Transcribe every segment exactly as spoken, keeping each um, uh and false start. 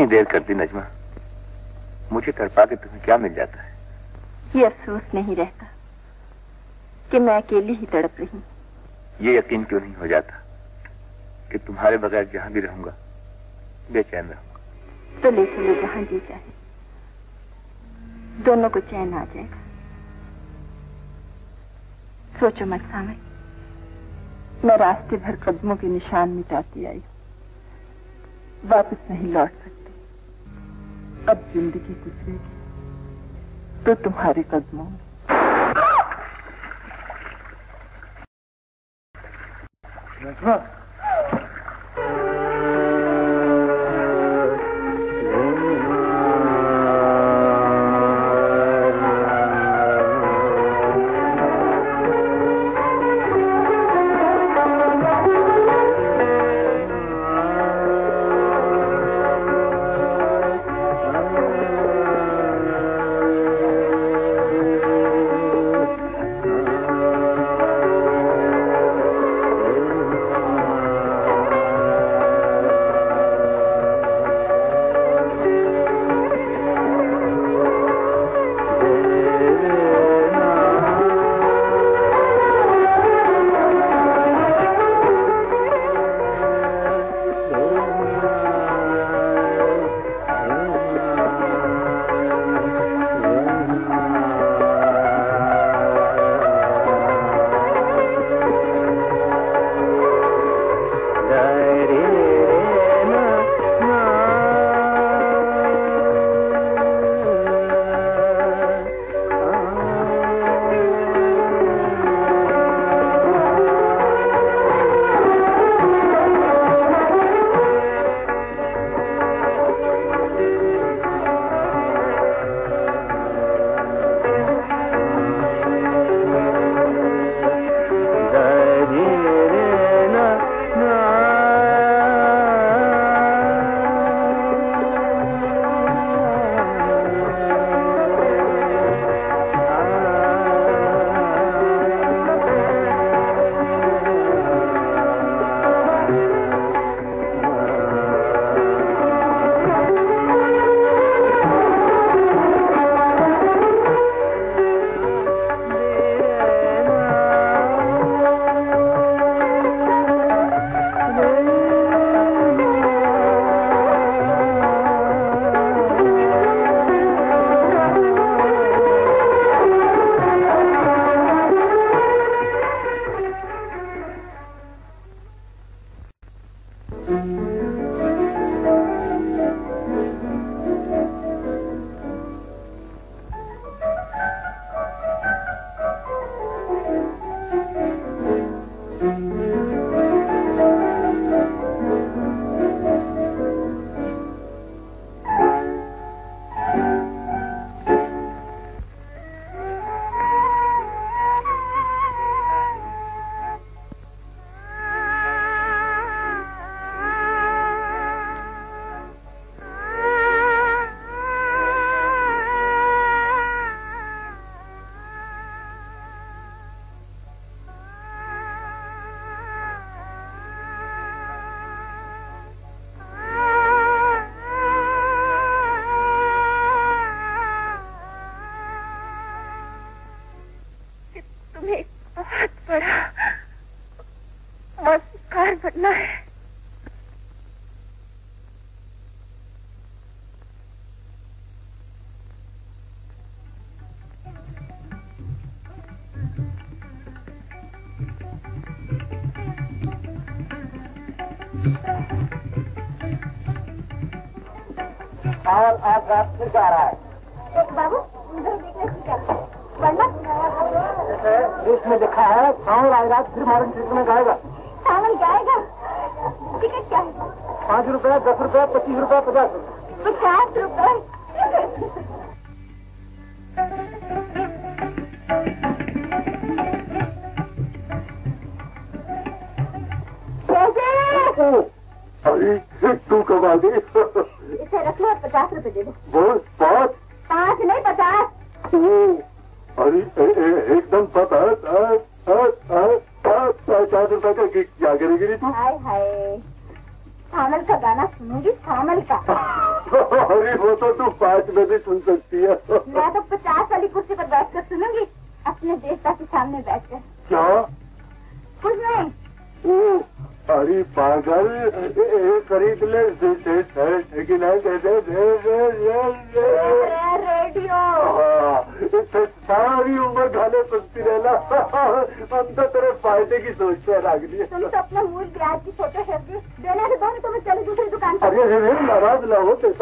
देर कर दी नजमा। मुझे तड़पा के तुम्हें क्या मिल जाता है? ये अफसोस नहीं रहता कि मैं अकेली ही तड़प रही। ये यकीन क्यों नहीं हो जाता कि तुम्हारे बगैर जहां भी रहूंगा बेचैन रहूंगा? तो ले चलो जहां जी चाहे, दोनों को चैन आ जाएगा। सोचो मत सामने, मैं रास्ते भर कदमों के निशान मिटाती आई, वापस नहीं लौट सकती। अब जिंदगी गुजरेगी तो तुम्हारे कदमों में। करना है। और आज रात फिर जा रहा है बाबू, उधर देखने से क्या वरना इसमें लिखा है सावन आज रात फिर मॉडर्न थिएटर में गाएगा। सावन गाएगा? टिकट क्या है? पाँच रुपया, दस रुपया, पच्चीस रुपया, पचास रुपया। पचास रुपये। अरे तू कब आ गई? इसे रख लो और पचास रुपए दे दो। बोल पाँच? पाँच नहीं पचास। अरे एकदम पचास। पचास रुपए का क्या करेगी तू? हाय हाय, सामल का गाना सुनूंगी, सामल का। अरे वो तो तू पाँच में भी सुन सकती है। मैं तो पचास वाली कुर्सी पर बैठकर सुनूंगी, अपने देवता के सामने बैठकर। क्या? कुछ नहीं। अरे पागल, खरीद ले रेडियो। सारी उम्र गाने सुनती रहना, हम तो तेरे फायदे की सोचते रख दिए। तुम तो अपना मूल ब्याज की फोटो शेयर देने के दो, तो मैं चली दूसरी दुकान पर। अरे अरे नाराज ना हो तो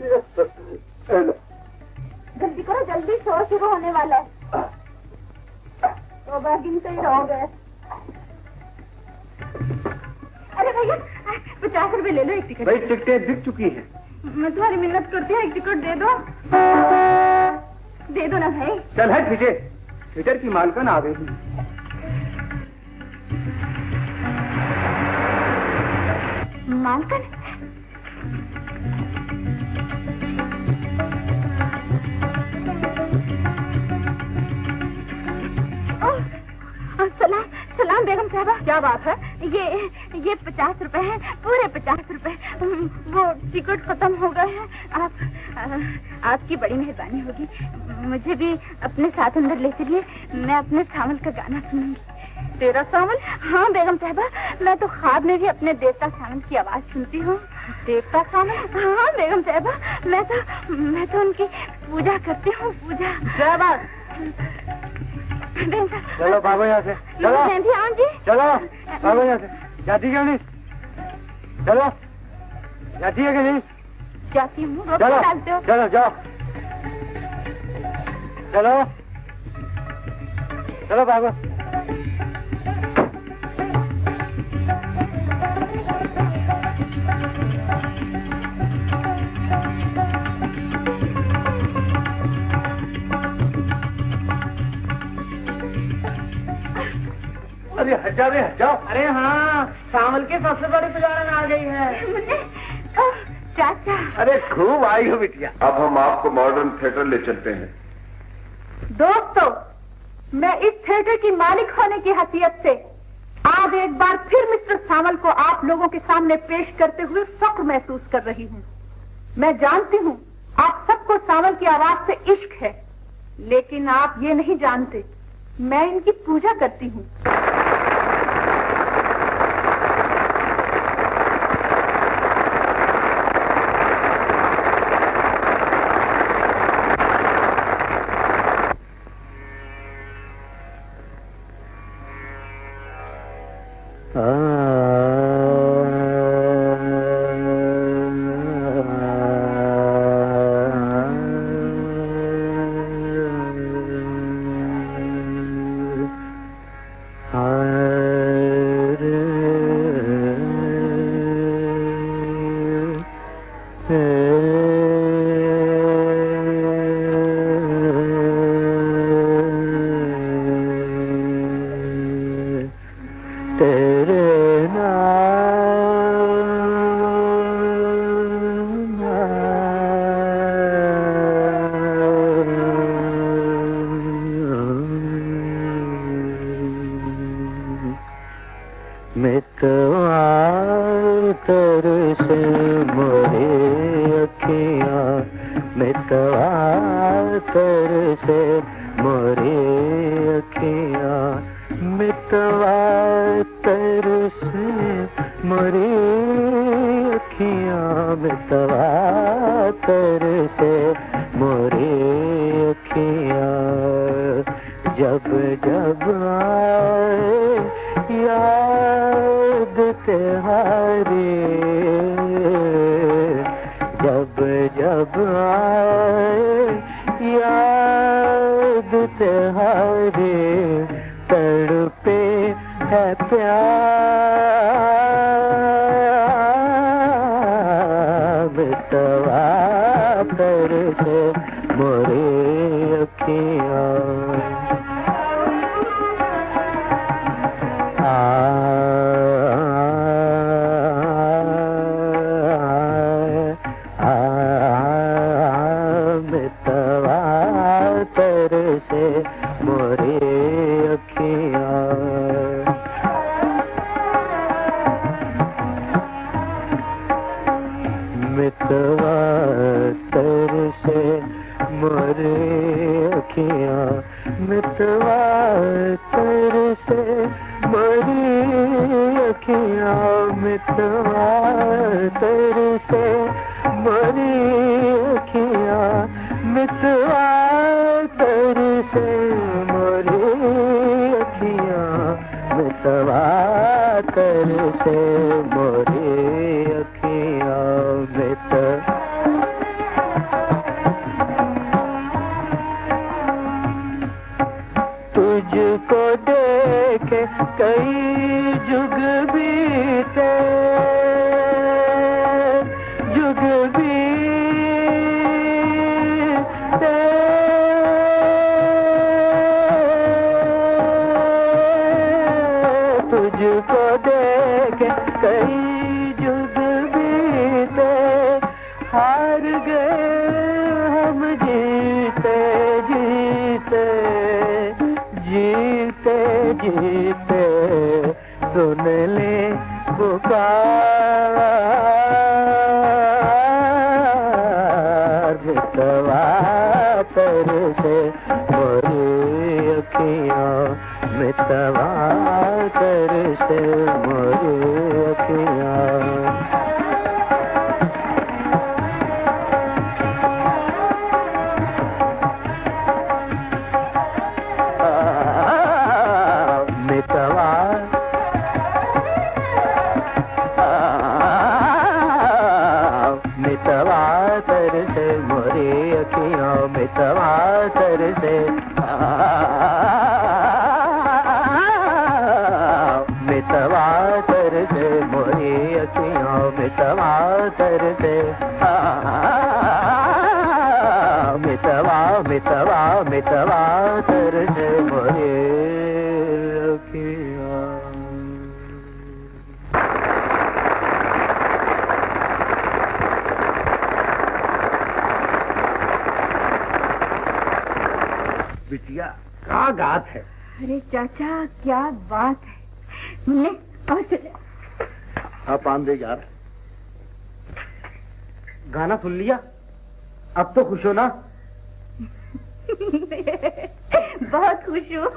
जल्दी करो, जल्दी शो शुरू होने वाला है। तो बार गिनते ही रहोगे। अरे भैया पचास रुपए ले लो एक टिकट। भाई टिकटें बिक चुकी हैं। मैं तुम्हारी मिन्नत करती हूँ, एक टिकट दे दो। दे दो ना भाई। चल है ठीक है, थिएटर की मालकन आ गई। मालकन? सलाम सलाम बेगम साहबा। क्या बात है? ये ये पचास रुपए हैं, पूरे पचास रुपए। वो टिकट खत्म हो गए हैं। आप आपकी बड़ी मेहरबानी होगी, मुझे भी अपने साथ अंदर ले चलिए, मैं अपने सामल का गाना सुनूंगी। तेरा सामल? हाँ बेगम साहबा, मैं तो ख्वाब में भी अपने देवता सामल की आवाज सुनती हूँ। देवता सामल? हाँ बेगम साहबा, मैं तो मैं तो उनकी पूजा करती हूँ, पूजा। जय बात। चलो बाबा यहाँ से, चलो जी, चलो बाबा यहाँ से। जाती क्यों नहीं? चलो जाती है कि नहीं? जाती हूँ। चलो चलो जाओ, चलो चलो बाबा। अरे हट जाओ रे, हट जाओ। अरे हाँ, सामल की सबसे बड़ी पुजारन आ गई है। चाचा। अरे खूब आई हो बिटिया। अब हम आपको मॉडर्न थिएटर ले चलते हैं। दोस्तों, मैं इस थिएटर की मालिक होने की हैसियत से आज एक बार फिर मिस्टर सामल को आप लोगों के सामने पेश करते हुए फख्र महसूस कर रही हूँ। मैं जानती हूँ आप सबको सामल की आवाज से इश्क है, लेकिन आप ये नहीं जानते मैं इनकी पूजा करती हूँ। मोरी अखियां मितवा कर से मोरी अखियां मितवा कर से मोरी अखियां मित तुझको देखे कई जुग बीते जुग बीते तुझको देखे कई जुग बीते हार गए हम जीते जीते जीते जीते सुन ले पुकार मितवा कर से मोरी अखियां मितवा कर से मोरी अखियां मितवा मितवा कर से मोरी अखियां मितवा कर से मितवा कर से मोरी अखियां मितवा कर से मितवा मितवा मितवा कर से मोरी अखियां बिटिया क्या गात है। अरे चाचा क्या बात है। मुन्ने और चले। हाँ पान दे यार। गाना सुन लिया अब तो खुश हो ना। बहुत खुश हूँ।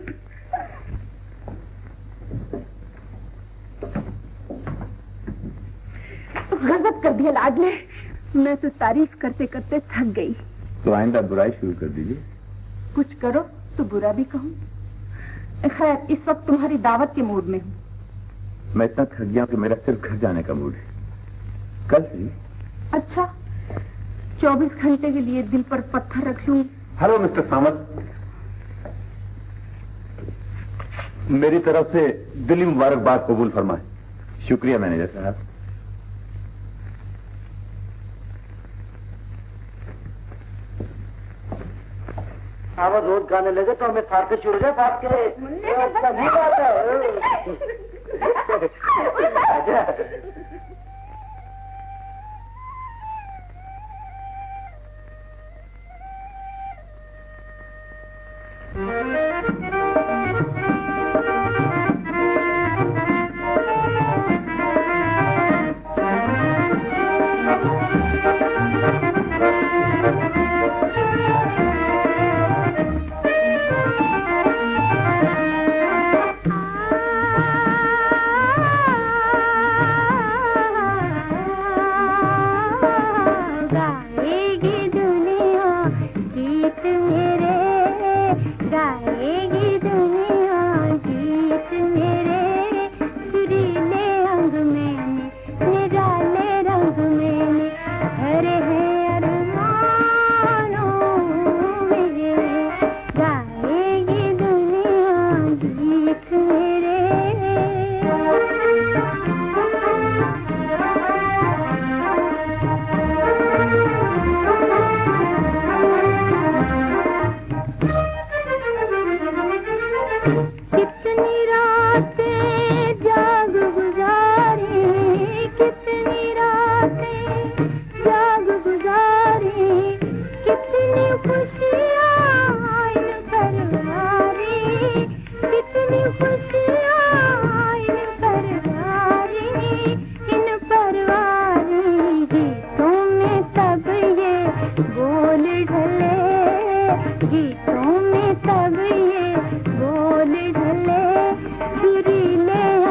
गजब कर दिया लाडले, मैं तो तारीफ करते करते थक गई। तो आइंदा बुराई शुरू कर दीजिए। कुछ करो तो बुरा भी कहूँ। खैर इस वक्त तुम्हारी दावत के मूड में हूँ। मैं इतना थक गया कि मेरा सिर्फ घर जाने का मूड है। कल से। अच्छा चौबीस घंटे के लिए दिल पर पत्थर रख लूं। हेलो मिस्टर सामंत, मेरी तरफ से दिली मुबारकबाद कबूल फरमाए। शुक्रिया मैनेजर साहब। आवाज रोज गाने लगे तो हमें फारके शुरू है बात करे। सही बात है।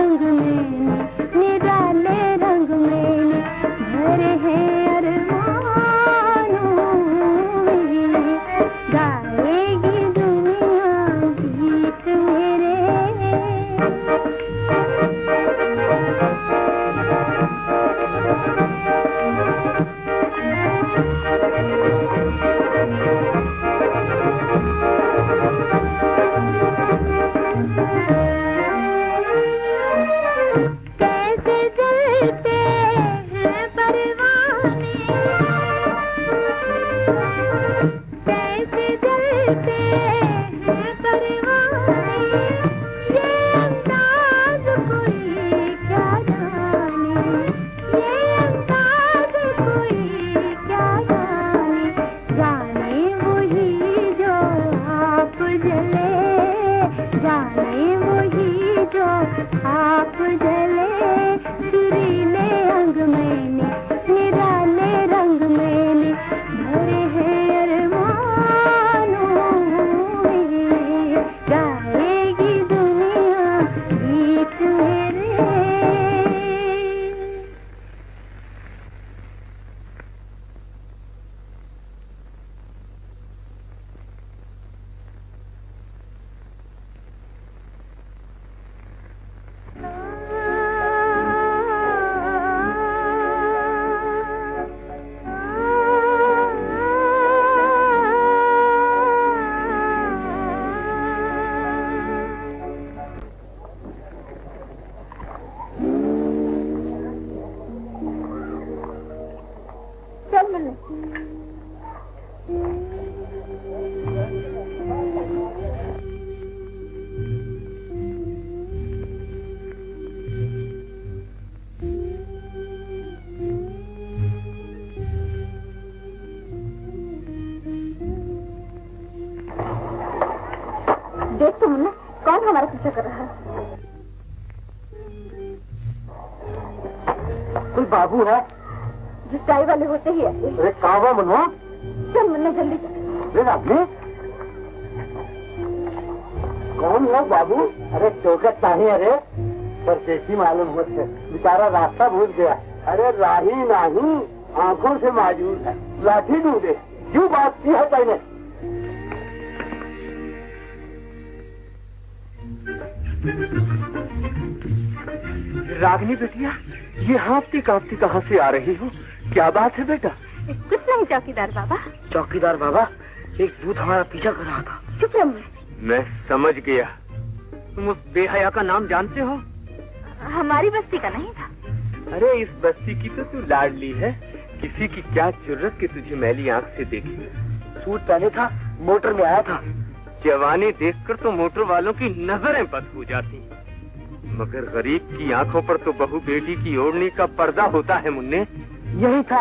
निराले रंग में भरे हैं अरमान। देख तो मुन्ना, कौन हमारा पीछा कर रहा है? कोई बाबू है जो चाय वाले होते ही ऐसे। अरे कहाँ मुन्ना? चल मुन्ना जल्दी चल। अरे आपने कौन है बाबू? अरे चौकट नहीं, अरे परदेसी मालूम होते, बेचारा रास्ता भूल गया। अरे राही नहीं, आंखों से मायूस है, लाठी ढूंढे। क्यों बात की है पहले? रागनी बेटिया, ये हाँफती कांपती कहाँ से आ रही हो? क्या बात है बेटा? कुछ नहीं चौकीदार बाबा। चौकीदार बाबा, एक दूध हमारा पीछा कर रहा था। चुप रहो। मैं समझ गया, तुम उस बेहया का नाम जानते हो? हमारी बस्ती का नहीं था। अरे इस बस्ती की तो तू लाडली है, किसी की क्या जरूरत कि तुझे मैली आंख से देखी। सूट पहने था, मोटर में आया था। जवानी देखकर तो मोटर वालों की नजरें बद हो जाती, मगर गरीब की आंखों पर तो बहू बेटी की ओढ़नी का पर्दा होता है मुन्ने। यही था।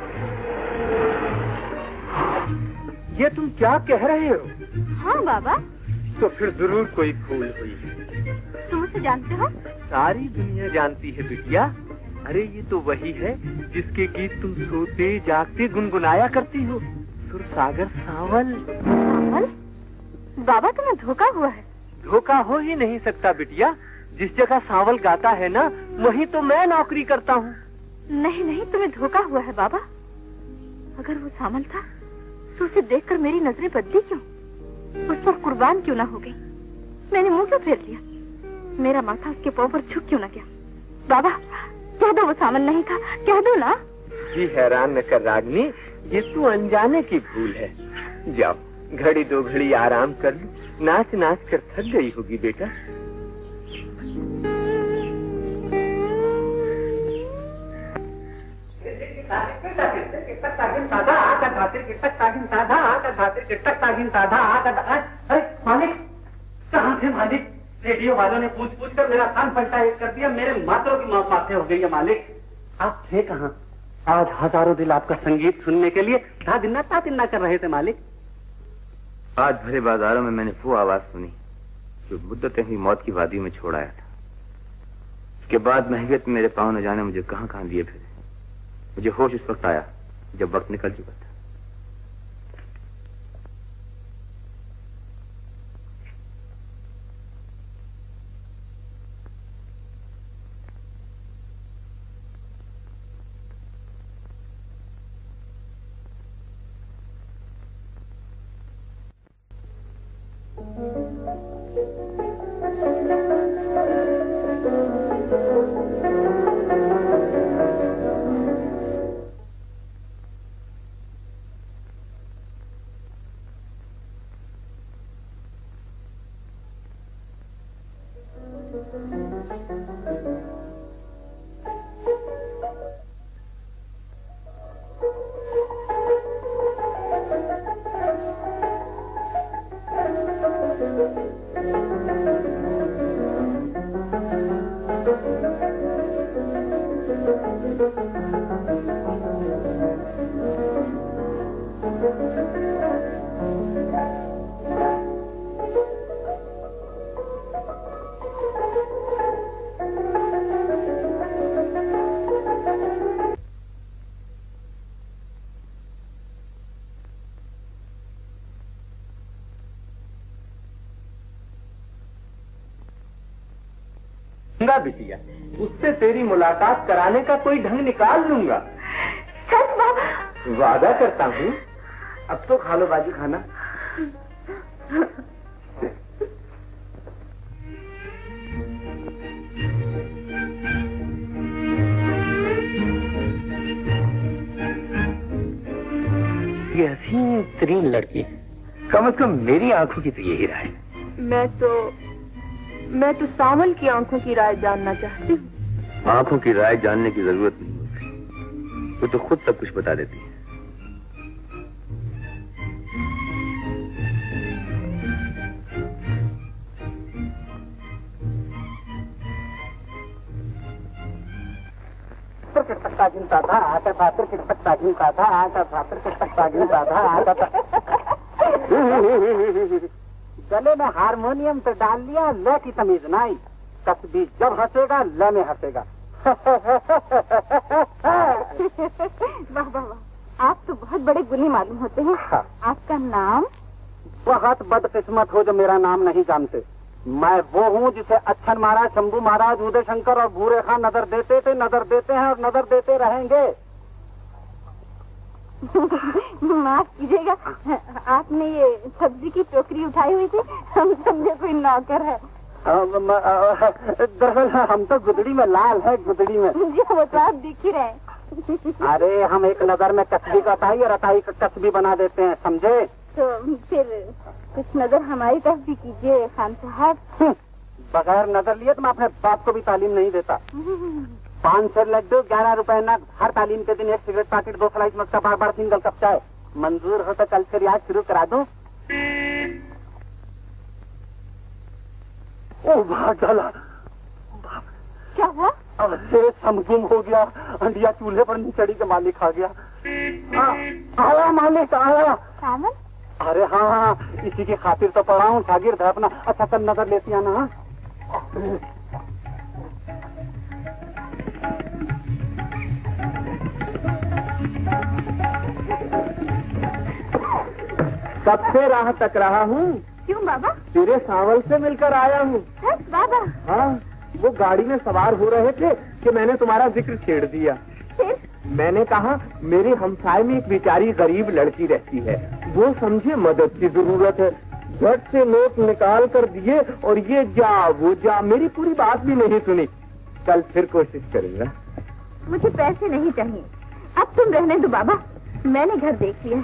ये तुम क्या कह रहे हो? हाँ बाबा। तो फिर जरूर कोई भूल हुई। तुम उसे जानते हो? सारी दुनिया जानती है बिटिया। अरे ये तो वही है जिसके गीत तुम सोते जागते गुनगुनाया करती हो, सुरसागर सावल। सावल? बाबा तुम्हें धोखा हुआ है। धोखा हो ही नहीं सकता बिटिया, जिस जगह सावल गाता है ना, वहीं तो मैं नौकरी करता हूँ। नहीं नहीं, तुम्हें धोखा हुआ है बाबा। अगर वो सावल था तो उसे देखकर मेरी नजरें बदली क्यों? उस पर कुर्बान क्यों ना हो गई? मैंने मुंह क्यों फेर लिया? मेरा माथा उसके पांव पर झुक क्यों ना गया? बाबा कह दो वो सावल नहीं था, कह दो ना। जी हैरान न कर रागनी, ये तू अनजाने की भूल है। जाओ घड़ी दो घड़ी आराम कर लो, नाच नाच कर थक गई होगी बेटा। मालिक कहाँ थे मालिक? रेडियो वालों ने पूछ पूछ कर मेरा कान पलटा एक कर दिया, मेरे मात्रों की मौत माथे हो गई है मालिक। आप थे कहाँ? आज हजारों दिल आपका संगीत सुनने के लिए तादिन्ना तादिन्ना कर रहे थे मालिक। आज भरे बाजारों में मैंने वो आवाज सुनी जो मुद्दतें हुई मौत की वादी में छोड़ आया था। उसके बाद महंगत मेरे पांव न जाने मुझे कहां कहां लिए फिरे। मुझे होश उस वक्त आया जब वक्त निकल चुका था। बिटिया, उससे तेरी मुलाकात कराने का कोई ढंग निकाल लूंगा। सच बाबा? वादा करता हूँ। अब तो खा लो बाजी खाना। ये हसीन तरीन लड़की, कम से कम मेरी आंखों की तो यही राय है। मैं तो मैं तो सावल की आंखों की राय जानना चाहती हूँ। आंखों की राय जानने की जरूरत नहीं होती, वो तो खुद सब कुछ बता देती है। पत्ता गिनता था, आता था, क्रिकेट पत्ता गिनता था, आता था, क्रिकेट पत्ता गिनता था, आता था। गले में हारमोनियम तो डाल लिया, ल की तमीज ना आई। तस्बीह जब हंसेगा ल में हंसेगा। वाह वाह वाह, आप तो बहुत बड़े गुनी मालूम होते हैं। हाँ। आपका नाम? बहुत बदकिस्मत हो जो मेरा नाम नहीं जानते। मैं वो हूँ जिसे अच्छन महाराज, शंभू महाराज, उदय शंकर और भूरे खां नजर देते थे, नजर देते हैं और नजर देते रहेंगे। माफ कीजिएगा, आपने ये सब्जी की टोकरी उठाई हुई थी, हम समझे कोई नौकर है। दरअसल हम तो गुदड़ी में लाल है, गुदड़ी में। जी वो तो आप दिख ही रहे। अरे हम एक नजर में कस्बी का अताई और अताई का कस्बी बना देते हैं, समझे? तो फिर कुछ नजर हमारी तरफ भी कीजिए खान साहब। बगैर नजर लिए तो मैं अपने बाप को भी तालीम नहीं देता। पाँच सौ लड्डू, ग्यारह रुपए नग, हर तालीम के दिन एक सिगरेट पैकेट, दो स्लाइस मस्का, बार बार सिंगल कप चाय। मंजूर हो तो कल से रियाज शुरू करा दूं। ओ भाग डाला। क्या हुआ? अरे समगुम हो गया, अंडिया चूल्हे पर निचड़ी के मालिक आ गया। आ, आया मालिक आया। सावन? अरे हाँ हाँ, इसी की खातिर तो पढ़ा हूँ, शागिर्द है अपना। अच्छा कल नजर लेती आना। हाँ कब से राह तक रहा हूँ। क्यों बाबा? तेरे सावल से मिलकर आया हूँ। बाबा? हाँ, वो गाड़ी में सवार हो रहे थे कि मैंने तुम्हारा जिक्र छेड़ दिया। फिर? मैंने कहा मेरे हमसाए में एक बेचारी गरीब लड़की रहती है, वो समझे मदद की जरूरत है। झट से नोट निकाल कर दिए और ये जा वो जा, मेरी पूरी बात भी नहीं सुनी। कल फिर कोशिश करूंगा। मुझे पैसे नहीं चाहिए, अब तुम रहने दो बाबा, मैंने घर देख लिया।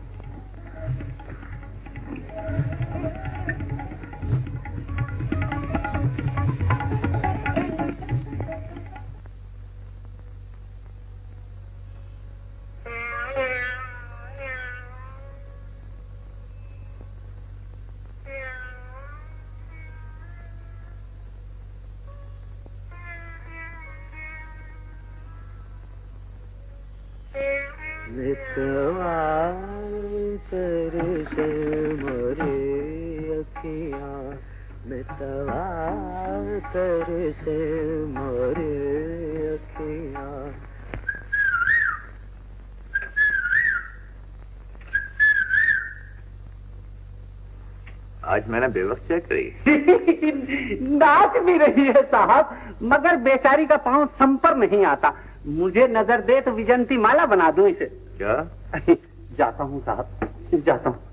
आज मैंने बेवकूफी करी। नाच भी रही है साहब, मगर बेचारी का पांव सम पर नहीं आता। मुझे नजर दे तो विजंती माला बना दूं इसे। क्या? जाता हूँ साहब, जाता हूँ।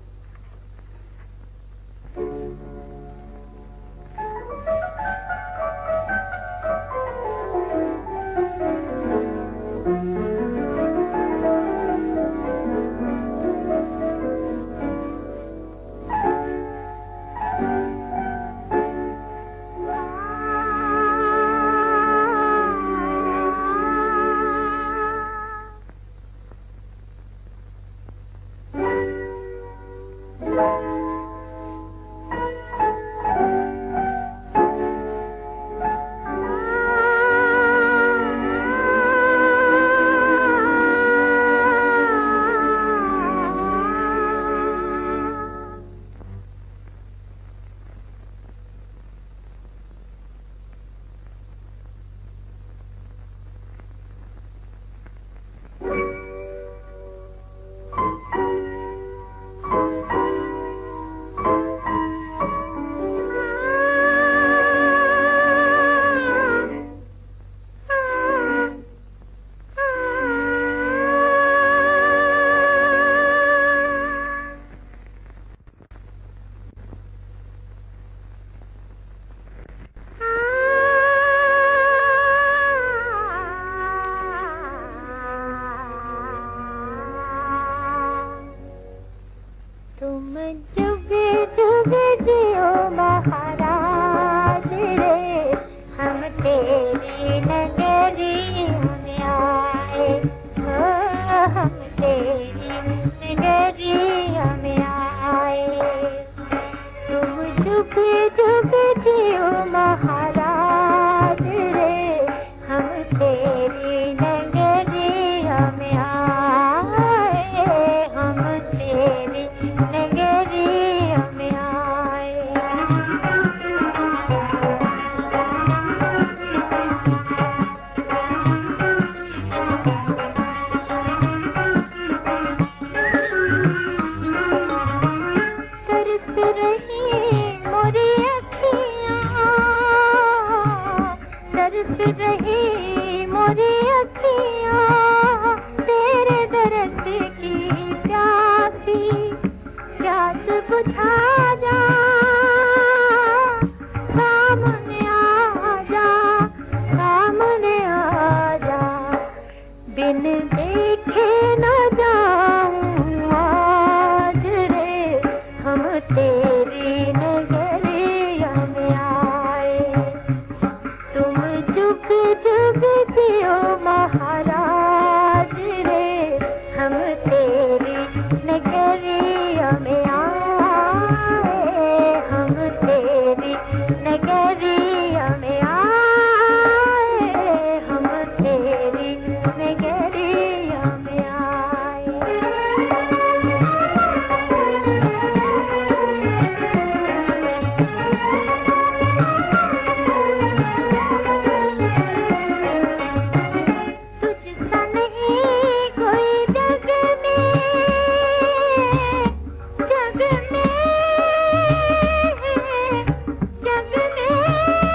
जुग जुग जियो महाराज रे, हम तेरी नगरी में आए, हो हम तेरी नगरी में आए। तुम जुग जुग जियो महाराज रे, हम तेरी नगरी में आए, हम तेरी नगरी में आए। तरस रही मोरी अखियाँ, तरस रही मोरी अखियाँ, तेरे दरस की प्यासी, प्यास बुझा जा, सामने आ जा, सामने आ जा। बिन देखे न जाऊं आज रे, हम तेरी नगरिया में आए। तुम जुग जुग जियो महाराज रे, हम तेरी नगरिया में आए, हम तेरी नगरिया में आए, हम तेरी नगरिया में आए। तुझसा नहीं कोई जग में, जग में, जग में,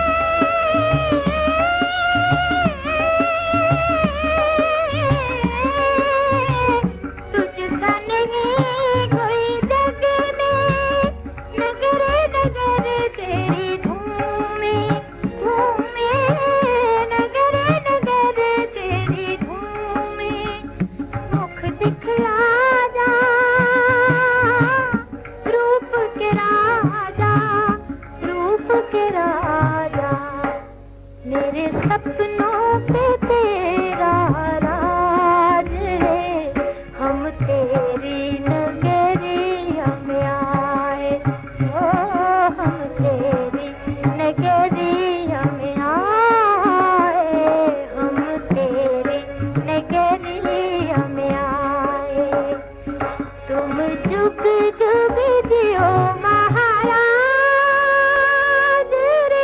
तुझसा नहीं कोई जग में, नगरे नगरे तेरी धूमे, धूमे, नगरे नगरे तेरी धूमे। मुख दिखला जा, रूप के राजा, रूप के राजा। मेरे सपनों पे तेरा राज रे, हम तेरी नगरिया में आए, ओ हम तेरी नगरिया में आए, हम तेरी नगरिया में आए। तुम जुग जुग जियो महाराज रे।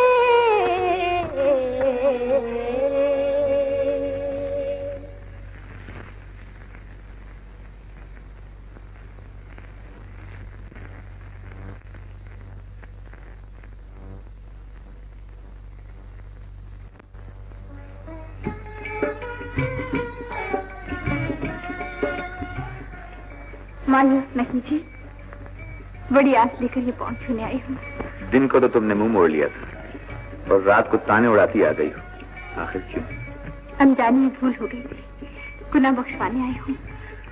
मायूस नहीं जी, बड़ी आस लेकर ये पहुंच छूने आई हूँ। दिन को तो तुमने मुंह मोड़ लिया था और रात को ताने उड़ाती आ गई हो, आखिर क्यों? अनजाने में भूल हो गई थी, गुनाह बख्शवाने आई हूँ।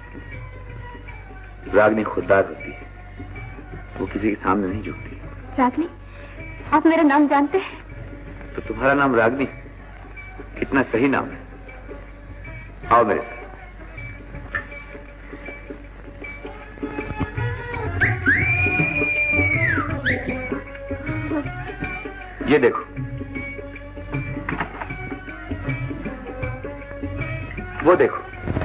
रागनी खुददार होती है, वो किसी के सामने नहीं झुकती। रागनी, आप मेरा नाम जानते हैं? तो तुम्हारा नाम रागनी कितना सही नाम है। आओ मेरे साथ। ये देखो, वो देखो,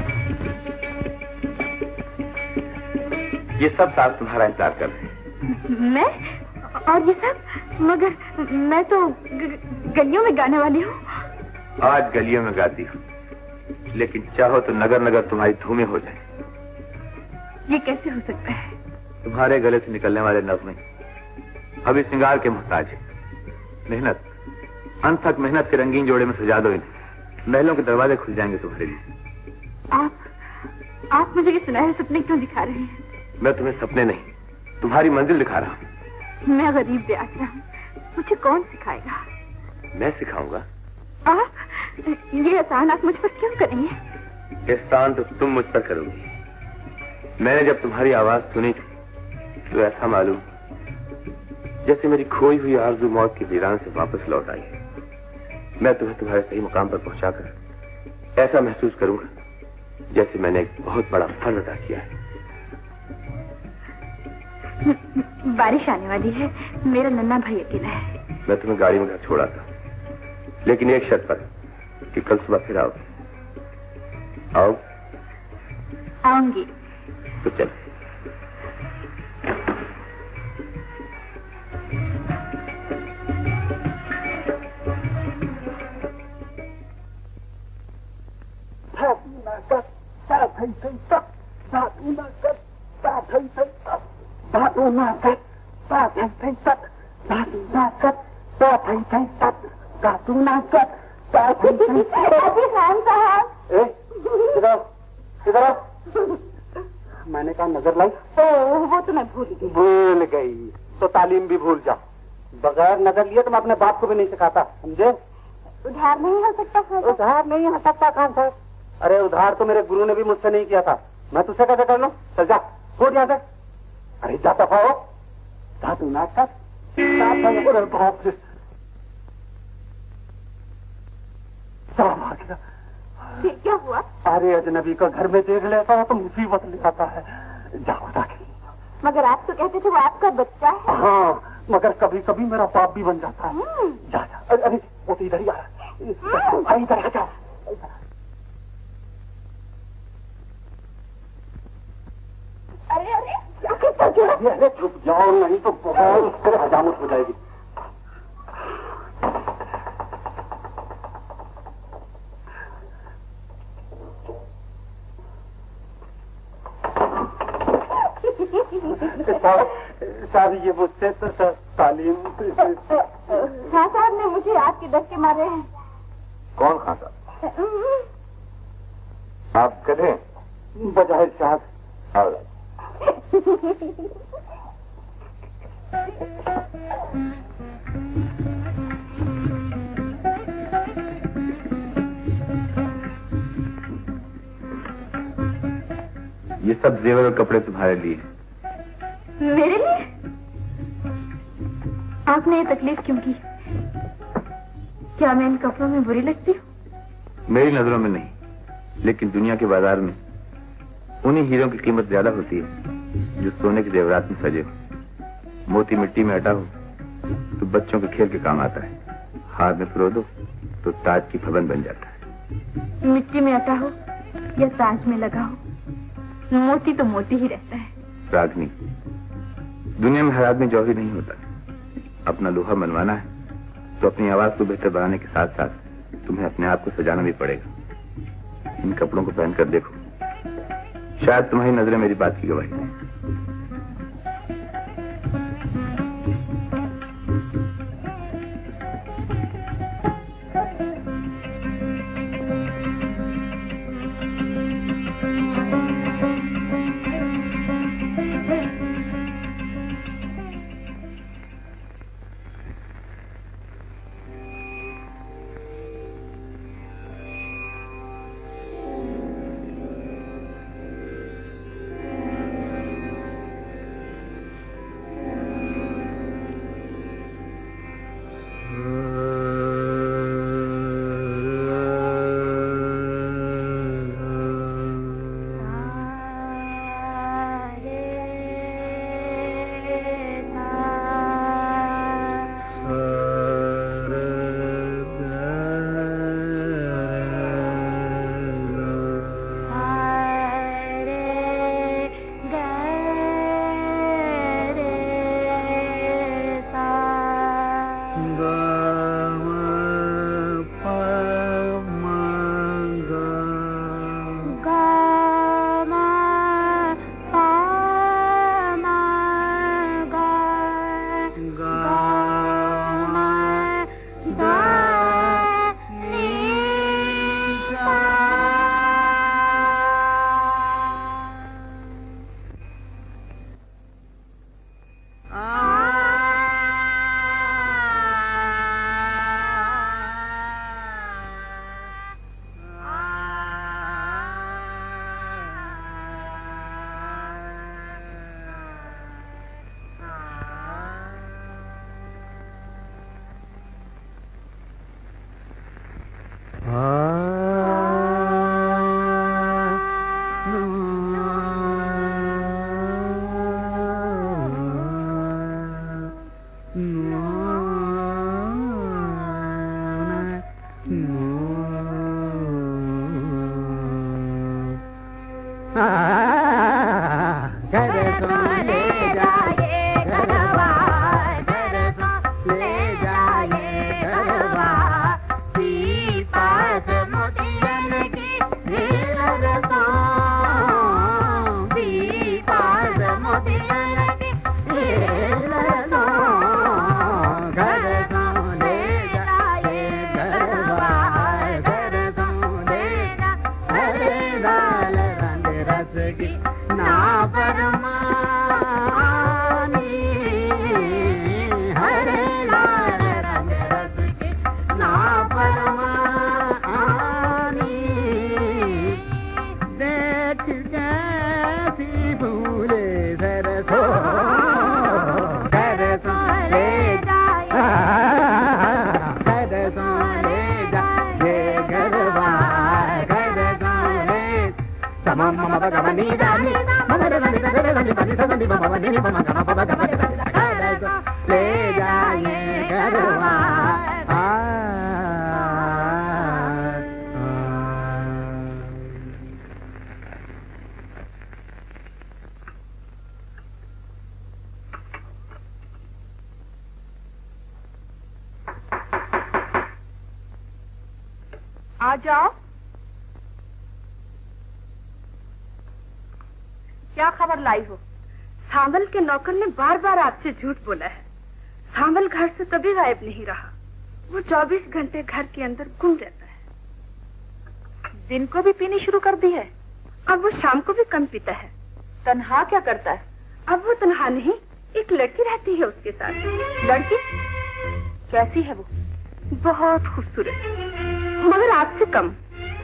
ये सब साथ तुम्हारा इंतजार कर रहे हैं। मैं? और ये सब? मगर मैं तो ग, गलियों में गाने वाली हूँ। आज गलियों में गाती हूँ, लेकिन चाहो तो नगर नगर तुम्हारी धूमें हो जाए। ये कैसे हो सकता है? तुम्हारे गले से निकलने वाले नगमे अभी श्रृंगार के मोहताज है। मेहनत, अनथक मेहनत के रंगीन जोड़े में सजा दो इन्हें, महलों के दरवाजे खुल जाएंगे तुम्हारे लिए। आप आप मुझे ये सुनहरे सपने क्यों दिखा रहे हैं? मैं तुम्हें सपने नहीं, तुम्हारी मंजिल दिखा रहा हूँ। मैं गरीब बेआसरा हूँ, मुझे कौन सिखाएगा? मैं सिखाऊंगा। आप ये एहसान आप मुझ पर क्यों करेंगे? एहसान तो तुम मुझ पर करोगी। मैंने जब तुम्हारी आवाज सुनी थी तो ऐसा मालूम जैसे मेरी खोई हुई आरज़ू मौत की वीरान से वापस लौट आई है। मैं तुम्हें तुम्हारे सही मुकाम पर पहुंचाकर ऐसा महसूस करूंगा जैसे मैंने एक बहुत बड़ा फर्ज अदा किया है। बारिश आने वाली है, मेरा नन्हा भाई अकेला है। मैं तुम्हें गाड़ी में घर छोड़ा था, लेकिन एक शर्त पर कि कल सुबह फिर आओ। आओ? आऊंगी। तो चल। मैंने कहा नजर लाई। वो तो मैं भूल गई। भूल गई तो तालीम भी भूल जाओ। बगैर नजर लिए तो मैं अपने बाप को भी नहीं सिखाता, समझे? उधार नहीं हो सकता खान? उधार नहीं हो सकता खान साहब। अरे उधार तो मेरे गुरु ने भी मुझसे नहीं किया था, मैं तुझसे कैसे कर लूं? चल जा, छोड़ यहाँ से। अरे जा दफा हो, जा तू ना कर। क्या हुआ? अरे अजनबी का घर में देख लेता है तो मुसीबत ले आता है। जाओ दाखिल। मगर आप तो कहते थे वो आपका बच्चा है। हाँ, मगर कभी कभी मेरा बाप भी बन जाता है। जा जा। अरे अरे वो तो इधर ही आ रहा है। अरे इधर आ जाओ। अरे अरे अरे चुप जाओ, नहीं तो बहुत तेरे हजामत हो जाएगी। साहब ये मुझसे तो तालीम। खान साहब ने मुझे आपके डर के मारे हैं। कौन खान साहब? आप गधे? बजाय साहब। ये सब जेवर और कपड़े तुम्हारे लिए। मेरे लिए? आपने ये तकलीफ क्यों की? क्या मैं इन कपड़ों में बुरी लगती हूँ? मेरी नजरों में नहीं, लेकिन दुनिया के बाजार में उन्हीं हीरों की कीमत ज्यादा होती है जो सोने के जेवरात में सजे हो। मोती मिट्टी में अटा हो तो बच्चों के खेल के काम आता है, हाथ में पिरो दो तो ताज की भवन बन जाता है। मिट्टी में अटा हो या ताज में लगा हो, मोती तो मोती ही रहता है। रागनी, दुनिया में हर आदमी जौहरी नहीं होता। अपना लोहा मनवाना है तो अपनी आवाज को बेहतर बनाने के साथ साथ तुम्हें अपने आप को सजाना भी पड़ेगा। इन कपड़ों को पहनकर देखो, शायद तुम्हारी नजरें मेरी बात की गवाही दें। ले जाए घरवा आ जाओ। क्या खबर लाई हो? सांवल के नौकर ने बार बार आपसे झूठ बोला है। सांवल घर से कभी गायब नहीं रहा। वो चौबीस घंटे घर के अंदर गुम रहता है। दिन को भी पीनी शुरू कर दी है। अब वो शाम को भी कम पीता है। तन्हा क्या करता है? अब वो तन्हा नहीं, एक लड़की रहती है उसके साथ। लड़की कैसी है वो? बहुत खूबसूरत, मगर आपसे कम।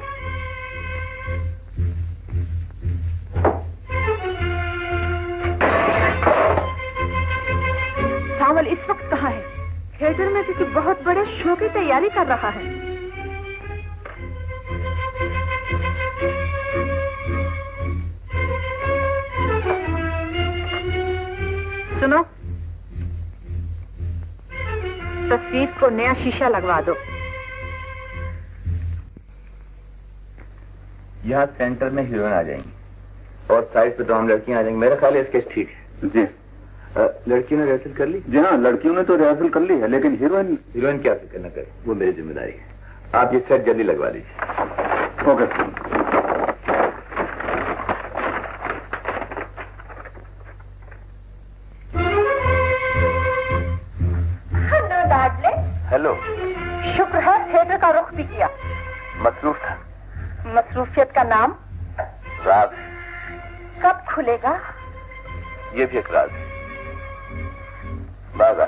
सांवल इस वक्त कहाँ है? थिएटर में किसी बहुत बड़े शो की तैयारी कर रहा है। सुनो, तस्वीर को नया शीशा लगवा दो। यहाँ सेंटर में हीरोइन आ जाएंगी और साइड पे तमाम लड़कियां आ जाएंगी। मेरा ख्याल है स्केच ठीक है। जी लड़कियों ने रिहर्सल कर ली? जी हाँ, लड़कियों ने तो रिहर्सल कर ली है, लेकिन हीरोइन हीरोइन क्या फिक्र न करे, वो मेरी जिम्मेदारी है। आप ये सेट जल्दी लगवा लीजिए। ओके। हेलो लाडले। हेलो। शुक्र है थिएटर का रुख भी किया। मसरूफ था। मसरूफियत का नाम? राज। कब खुलेगा? ये भी एक राज है। बाबा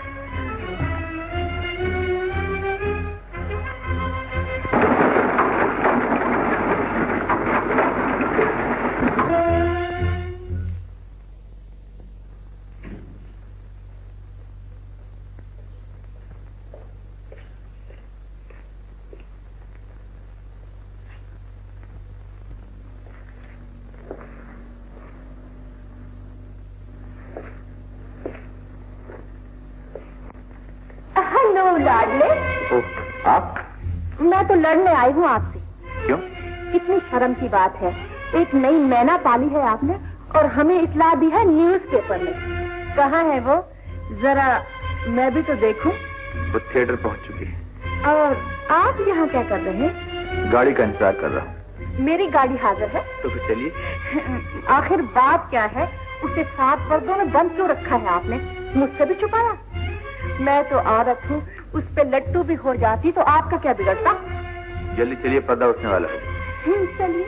लाडले। ओ, आप? मैं तो लड़ने आई हूँ आपसे। क्यों? कितनी शर्म की बात है, एक नई मैना पाली है आपने और हमें इतला दी है न्यूज़पेपर में। कहाँ है वो? जरा मैं भी तो देखूं। वो थिएटर पहुंच चुकी है। और आप यहाँ क्या कर रहे हैं? गाड़ी का इंतजार कर रहा हूँ। मेरी गाड़ी हाजिर है। तो फिर चलिए। आखिर बात क्या है? उसे सात पर्दों में बंद क्यों रखा है आपने? मुझसे भी छुपाया? मैं तो औरत हूँ, उस पे लट्टू भी हो जाती तो आपका क्या बिगड़ता? जल्दी चलिए, पर्दा उठने वाला है। चलिए।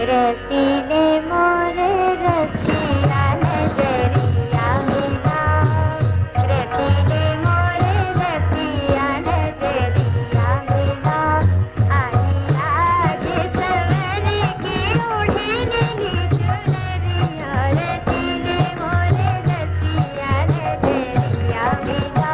रसीले मोरे रसिया नजरिया मिला रसीले मोरे रसिया नजरिया मिला आई आज सवरे की उड़े नहीं चुनरिया रसीले मोरे रसिया नजरिया मिला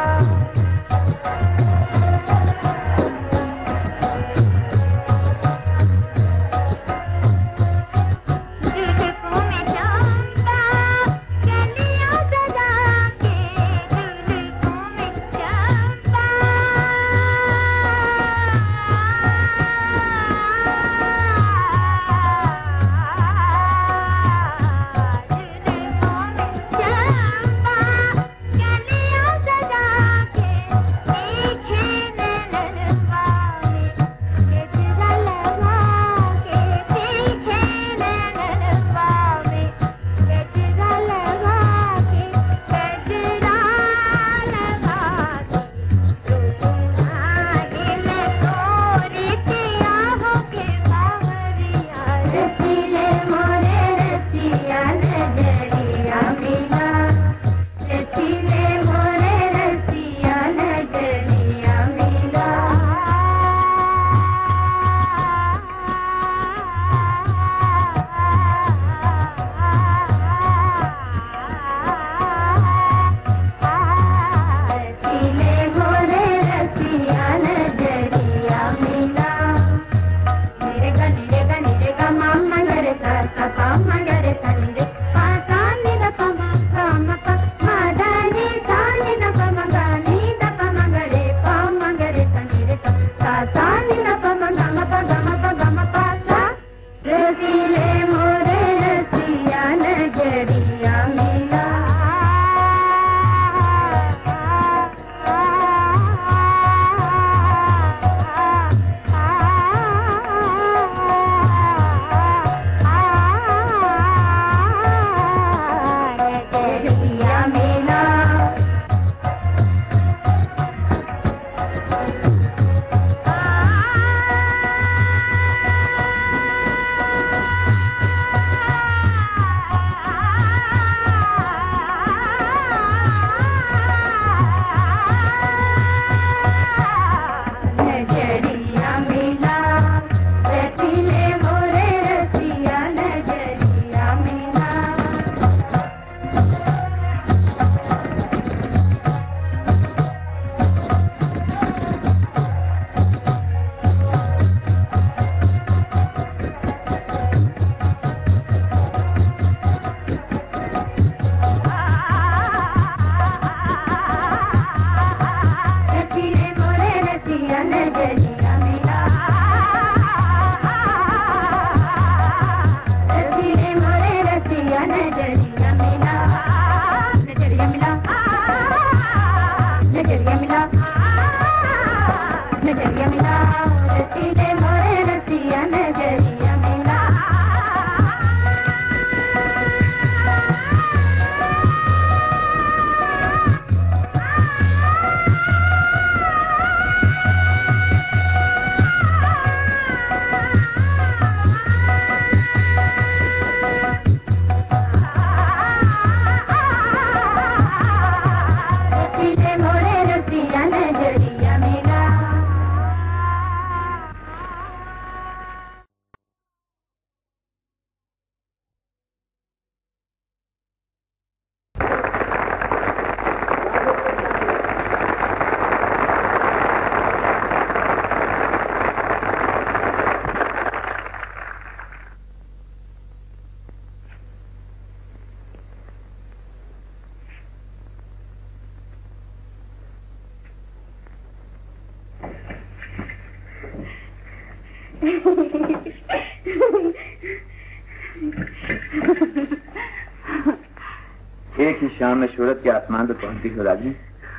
एक ही शाम में शोहरत के आसमान पे पहुंचती हो राजी।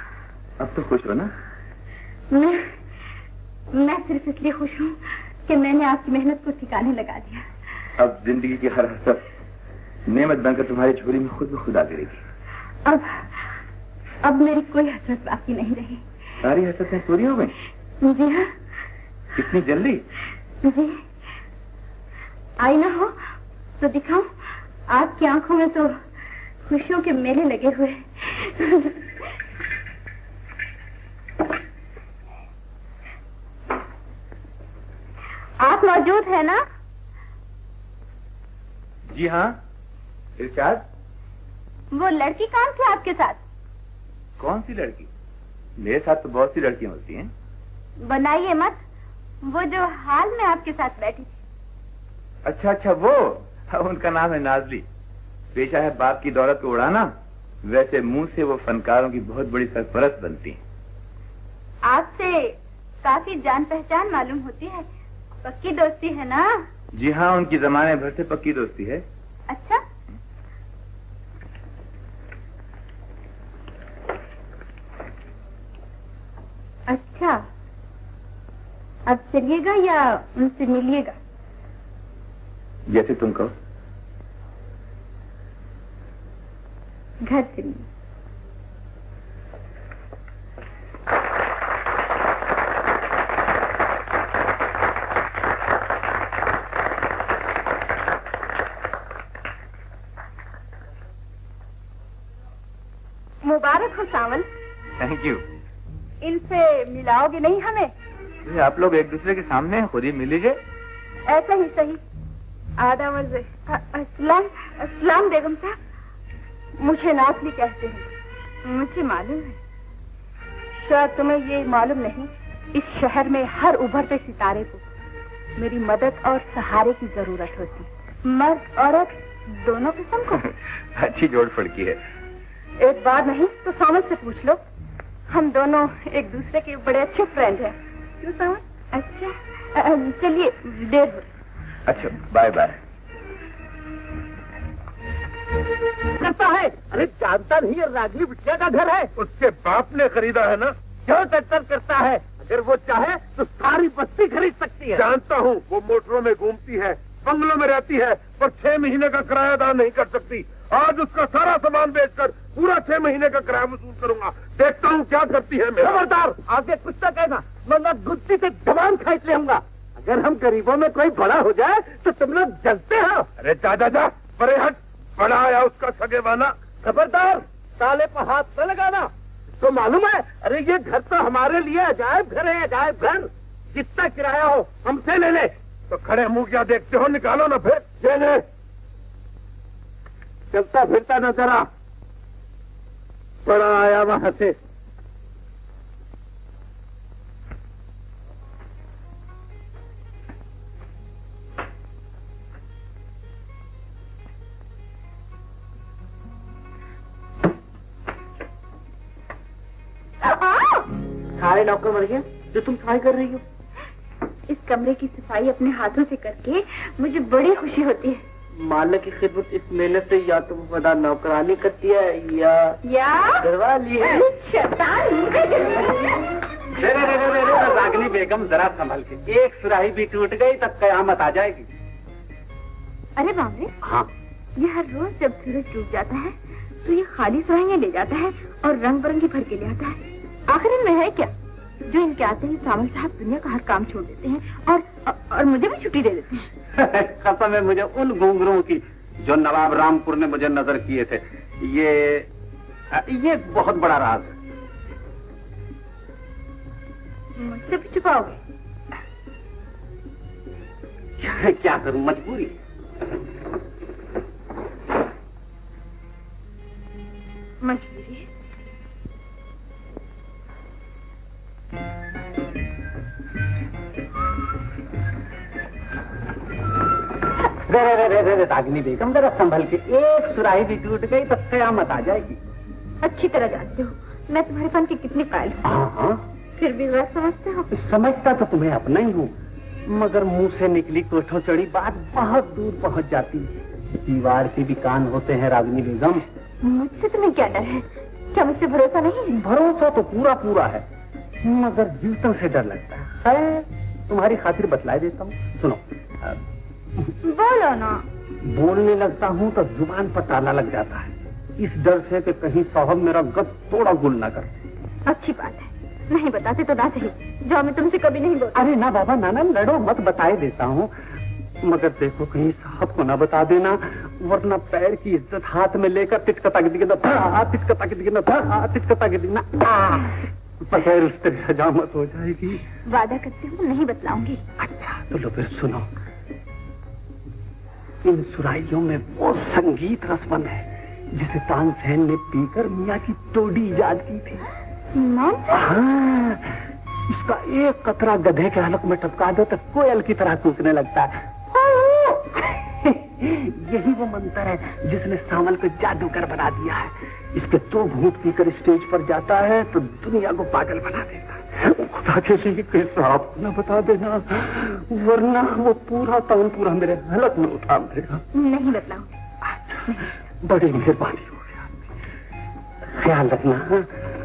अब तो खुश हो ना? मैं मैं सिर्फ इसलिए खुश हूँ कि मैंने आपकी मेहनत को ठिकाने लगा दिया। अब जिंदगी की हर हसरत नेमत बनकर तुम्हारी झोली में खुद ब खुद आ गिरेगी। अब अब मेरी कोई हसरत बाकी नहीं रही। सारी हसरतें पूरी हो गई? जी हाँ। इतनी जल्दी? जी, आई ना हो तो दिखाऊं? आपकी आंखों में तो खुशियों के मेले लगे हुए। आप मौजूद है ना? जी हाँ, इरशाद। वो लड़की कौन थी आपके साथ? कौन सी लड़की? मेरे साथ तो बहुत सी लड़कियां होती हैं। बनाइए मत, वो जो हाल में आपके साथ बैठी थी। अच्छा अच्छा, वो उनका नाम है नाजली। पेशा है बाप की दौलत को उड़ाना, वैसे मुंह से वो फनकारों की बहुत बड़ी सरपरस्त बनती हैं। आपसे काफी जान पहचान मालूम होती है, पक्की दोस्ती है ना? जी हाँ, उनकी जमाने भर से पक्की दोस्ती है। अच्छा, अच्छा, अब चलिएगा या उनसे मिलिएगा? जैसे तुम कहो। घर चलिए। मुबारक हो सावल। Thank you. इनसे मिलाओगे नहीं हमें? आप लोग एक दूसरे के सामने हैं, खुद ही मिल लीजिए। ऐसा ही सही। आदाब अस्सलाम। अस्सलाम बेगम साहब, मुझे नाजली कहते हैं। मुझे मालूम है। शायद तुम्हें ये मालूम नहीं, इस शहर में हर उभरते सितारे को मेरी मदद और सहारे की जरूरत होती। मर्द औरत दोनों किस्म को। अच्छी जोड़ फड़की है। एक बार नहीं तो सामल से पूछ लो, हम दोनों एक दूसरे के बड़े अच्छे फ्रेंड हैं। क्यों सामल? अच्छा, चलिए, देर हो। अच्छा, बाय बाय। करता है? अरे जानता नहीं है, रागली बिटिया का घर है, उसके बाप ने खरीदा है ना। क्यों टट्टर करता है? अगर वो चाहे तो सारी बस्ती खरीद सकती है। जानता हूँ, वो मोटरों में घूमती है, बंगलों में रहती है, पर छह महीने का किराया अदा नहीं कर सकती। आज उसका सारा सामान बेचकर पूरा छह महीने का किराया वसूल करूंगा। देखता हूँ क्या करती है। खबरदार, आगे कुछ तो कहना, वरना गुत्ती से जबान खींच लेऊंगा। अगर हम गरीबों में कोई बड़ा हो जाए तो तुम लोग जलते हो। अरे दादा जा, परे हट, बड़ा आया उसका सगेवाना। खबरदार, ताले पर हाथ न लगाना। तो मालूम है, अरे ये घर तो हमारे लिए अजायब घर है, अजायब घर। जितना किराया हो हमसे ले ले। तो खड़े मुंह क्या देखते हो, निकालो ना फिर। ले ले, चलता फिरता न जरा, बड़ा आया वहां से। सारे नौकर मर गए जो तुम सफाई कर रही हो। इस कमरे की सफाई अपने हाथों से करके मुझे बड़ी खुशी होती है। मालिक की खिदमत इस मेहनत से या तो वफादार नौकरानी करती है या या घरवाली है। शैतान। रे रे रे रे रे रागनी बेगम, जरा संभल के, एक सुराही भी टूट गई तब कयामत आ जाएगी। अरे बाबे, हाँ, ये हर रोज जब सूरज डूब जाता है तो ये खाली सुराहियां ले जाता है और रंग बिरंगी भर के ले आता है। आखिर इनमें है क्या जो इनके आते ही सामल साहब दुनिया का हर काम छोड़ देते हैं और और मुझे भी छुट्टी दे देते हैं। कसम है मुझे उन घुंघरुओं की जो नवाब रामपुर ने मुझे नजर किए थे। ये ये बहुत बड़ा राज है। मुझसे भी छुपाओगे? क्या करूं, मजबूरी। मजबूरी है। रे रे रे रे रे रागिनी बेगम, जरा संभल के, एक सुराही भी टूट गई तो कयामत आ जाएगी। अच्छी तरह जानते हो मैं तुम्हारे फन की कितनी कायल हूँ। हाँ हाँ, फिर भी वह समझते हो। समझता तो तुम्हें अपना ही हूँ, मगर मुंह से निकली कोठों चढ़ी बात बहुत दूर पहुँच जाती है। दीवार के भी कान होते हैं रागिनी बेगम। मुझसे तुम्हें क्या डर है? क्या मुझसे भरोसा नहीं है? भरोसा तो पूरा पूरा है, मगर जूतों से डर लगता है। है, तुम्हारी खातिर बतला देता हूँ, सुनो। बोलो ना। बोलने लगता हूँ तो जुबान पर ताला लग जाता है, इस डर से कि कहीं साहब मेरा गद थोड़ा गुल ना कर। अच्छी बात है, नहीं बताते तो ना सही, जो मैं तुमसे कभी नहीं बोलती। अरे ना बाबा, ना ना लड़ो मत, बताए देता हूँ। मगर देखो कहीं साहब को ना बता देना, वरना पैर की इज्जत हाथ में लेकर तिटकता के दिखना था, तिटकता के दिखना था, तिटकता के दिखना बगैर उस तरह हजामत हो जाएगी। वादा करती हूँ नहीं बतलाऊंगी। अच्छा तो लो फिर सुनो, इन सुराइयों में वो संगीत रसबंद है जिसे तानसेन ने पीकर मियाँ की टोडी इजाद की थी। हाँ, इसका एक कतरा गधे के हलक में टपका दो तो कोयल की तरह कूकने लगता है। यही वो मंत्र है जिसने सावल को जादूगर बना दिया है। इसके दो घूंट पीकर स्टेज पर जाता है तो दुनिया को पागल बना देता है। खुदा के लिए कैसे आप न बता देना, वरना वो पूरा तानपुरा मेरे हलक में उठा देगा। नहीं बतलाऊंगी। बड़ी मेहरबानी हो गया, ख्याल रखना।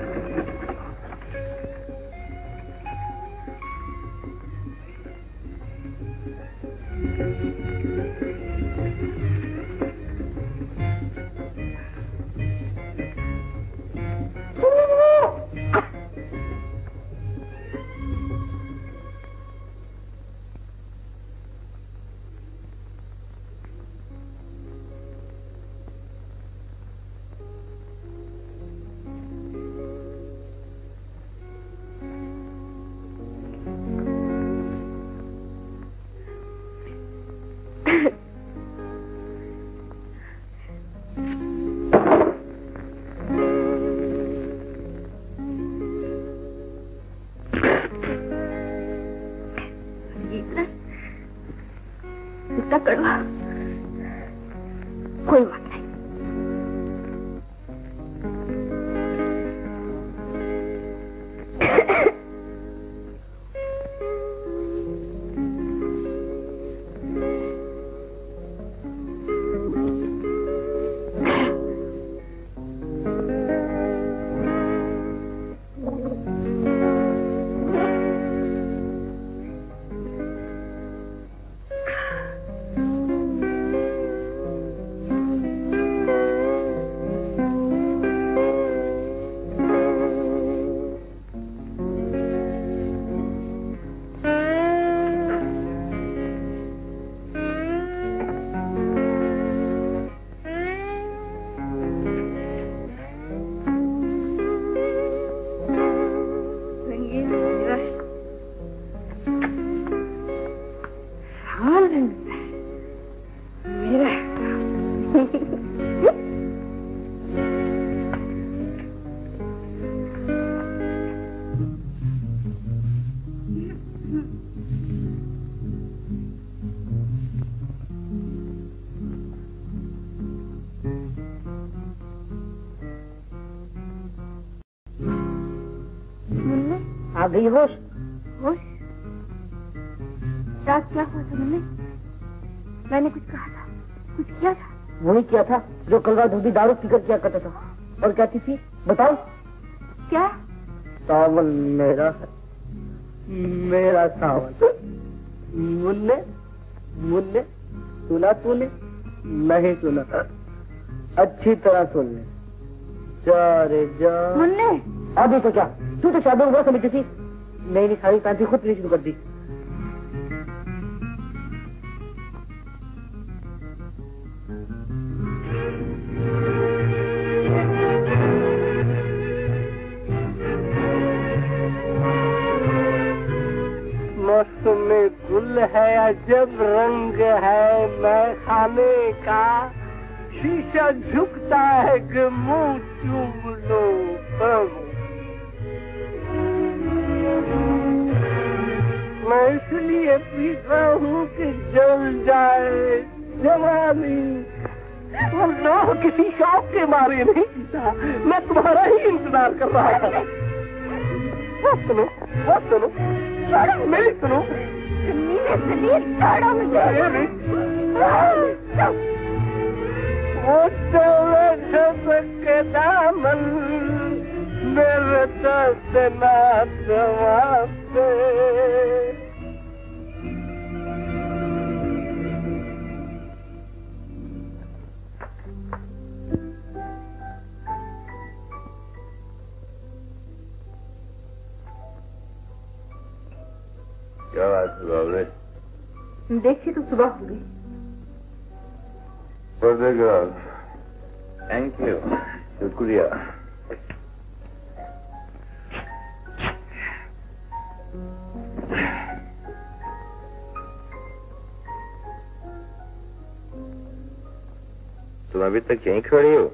कड़वा, कोई बात नहीं। आ गई होश? होश? रात क्या हुआ था मुन्ने? मैंने कुछ कहा था, कुछ किया था? वही किया था जो कल रात धोबी दारू पीकर किया करता था। और क्या थी बताओ? क्या? सावन मेरा है, मेरा सावन। मुन्ने मुन्ने सुना तूने? नहीं सुना, अच्छी तरह सुन ले। जा रे जा मुन्ने। अभी तो क्या, तू तो चादर वो समझती थी। मैंने सारी कांति खुद शुरू कर दी। मौसम गुल है, अजब रंग है मैं खाने का, शीशा झुकता है कि मुंह चूम लो। मैं इसलिए पीता हूँ कि जल जाए जवानी, वरना किसी शौक के मारे नहीं पीता। मैं तुम्हारा ही इंतजार कर रहा था। वो सुनो, वो सुनो, मेरी सुनो। वो चले झपके दामन मेरे दर्द ना जवाबे। क्या बात है बाबरे? देखिए तो सुबह हो गई। थैंक यू, शुक्रिया। तुम अभी तक यहीं खड़ी हो?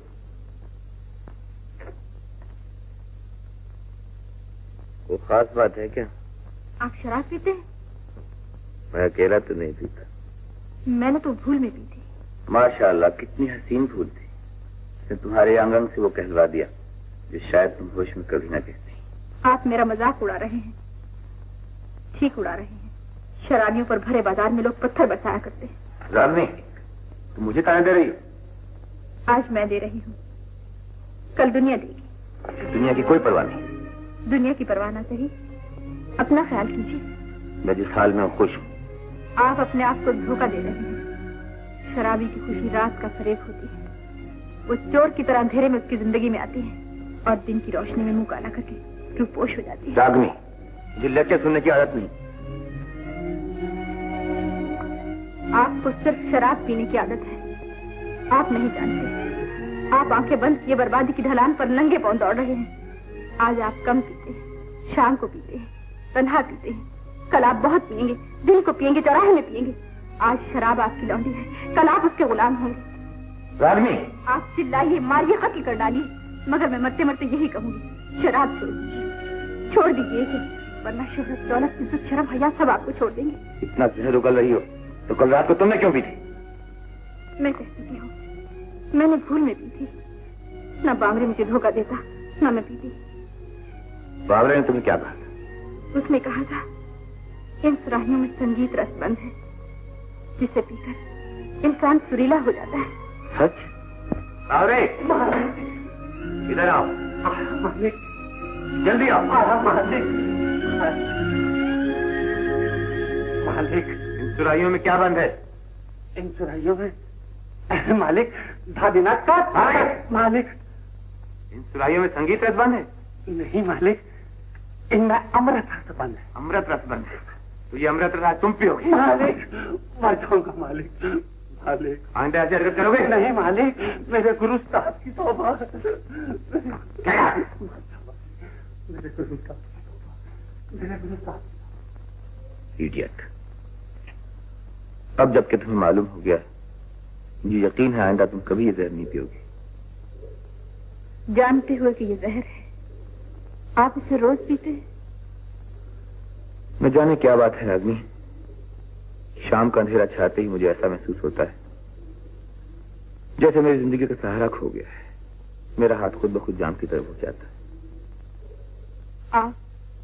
वो खास बात है क्या? आप शराब पीते हैं? मैं अकेला तो नहीं पीता। मैंने तो भूल में पी थी। माशाअल्लाह, कितनी हसीन भूल थी। इसने तुम्हारे अंग अंग से वो कहलवा दिया जो शायद तुम होश में कभी ना कहती। आप मेरा मजाक उड़ा रहे हैं। ठीक उड़ा रहे हैं। शराबियों पर भरे बाजार में लोग पत्थर बरसाया करते हैं। रानी, तुम मुझे ताने दे रही हो? आज मैं दे रही हूँ, कल दुनिया देगी। दुनिया की कोई परवाह नहीं। दुनिया की परवाह ना सही, अपना ख्याल कीजिए। मैं जिस हाल में हूँ खुश हूँ। आप अपने आप को धोखा दे रहे हैं। शराबी की खुशी रात का फरेब होती है। वो चोर की तरह अंधेरे में उसकी जिंदगी में आती है और दिन की रोशनी में मुंह काला करके रूपोश हो जाती है। रागनी, मुझे लेक्चर सुनने की आदत नहीं। आपको सिर्फ शराब पीने की आदत है। आप नहीं जानते। आप आंखें बंद किए बर्बादी की ढलान पर नंगे पांव दौड़ रहे हैं। आज आप कम पीते हैं, शाम को पीते हैं, तन्हा पीते हैं। कल आप बहुत पिएंगे, दिन को पिएंगे, चौराहे में पिएंगे। आज शराब आपकी लौंडी है, कल आप उसके गुलाम होंगे। रागनी, आप चिल्लाइए, मारिए, कत्ल कर डालिए, मगर मैं मरते मरते यही कहूंगी, शराब छोड़ दीजिए, छोड़ दीजिए इसे, वरना शोहरत, दौलत, इज्जत, शर्म, हया सब आपको छोड़ देंगे। इतना जहर उगल रही हो तो कल रात को तुमने क्यों पी थी? मैं कहती थी हूँ, मैंने भूल में पी थी। न बावरे मुझे धोखा देता, न मैं पीती। बावरे ने तुम्हें क्या कहा? उसने कहा था, इन सुराहियों में संगीत रसबंद है, जिसे पीकर इंसान सुरीला हो जाता है। सच? बावरे, इधर आओ। मालिक, जल्दी आओ। मालिक, मालिक, इन सुराहियों में क्या बंद है? इन सुराहियों में मालिक धादिनाथ का। मालिक, इन सुराहियों में संगीत रस बंद है? नहीं मालिक, इनमें अमृत रस बंद है। अमृत रस बंद है? तो ये अमृत रस आज तुम पियोगे? मालिक, मर जाऊंगा मालिक। मालिक, आइंदा ऐसे हरकत करोगे? नहीं मालिक, मेरे गुरु साहब की तौबा। क्या? मेरे गुरु साहब की तौबा, मेरे गुरु साहब। इडियट। अब जबकि तुम्हें मालूम हो गया, मुझे यकीन है आइंदा तुम कभी ये जहर नहीं पियोगे। जानते हुए कि ये जहर है, आप इसे रोज पीते हैं? न जाने क्या बात है रागनी, शाम का अंधेरा छाते ही मुझे ऐसा महसूस होता है जैसे मेरी जिंदगी का सहारा खो गया है। मेरा हाथ खुद ब खुद जाम की तरफ हो जाता है। आप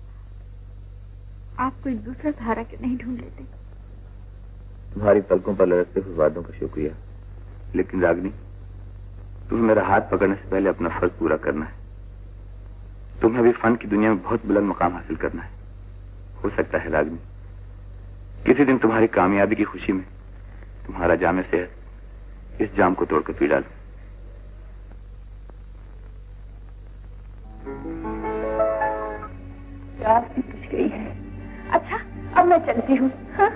आप कोई दूसरा सहारा क्यों नहीं ढूंढ लेते? तुम्हारी पलकों पर लड़कते हुए वादों का शुक्रिया, लेकिन रागनी, तुम्हें मेरा हाथ पकड़ने से पहले अपना फर्ज पूरा करना है। तुम्हें अभी फन की दुनिया में बहुत बुलंद मकाम हासिल करना है। हो सकता है रागनी, किसी दिन तुम्हारी कामयाबी की खुशी में तुम्हारा जामे सेहत इस जाम को तोड़कर पी डालूं। प्यास भी बुझ गई है। अच्छा, अब मैं चलती हूँ। हाँ?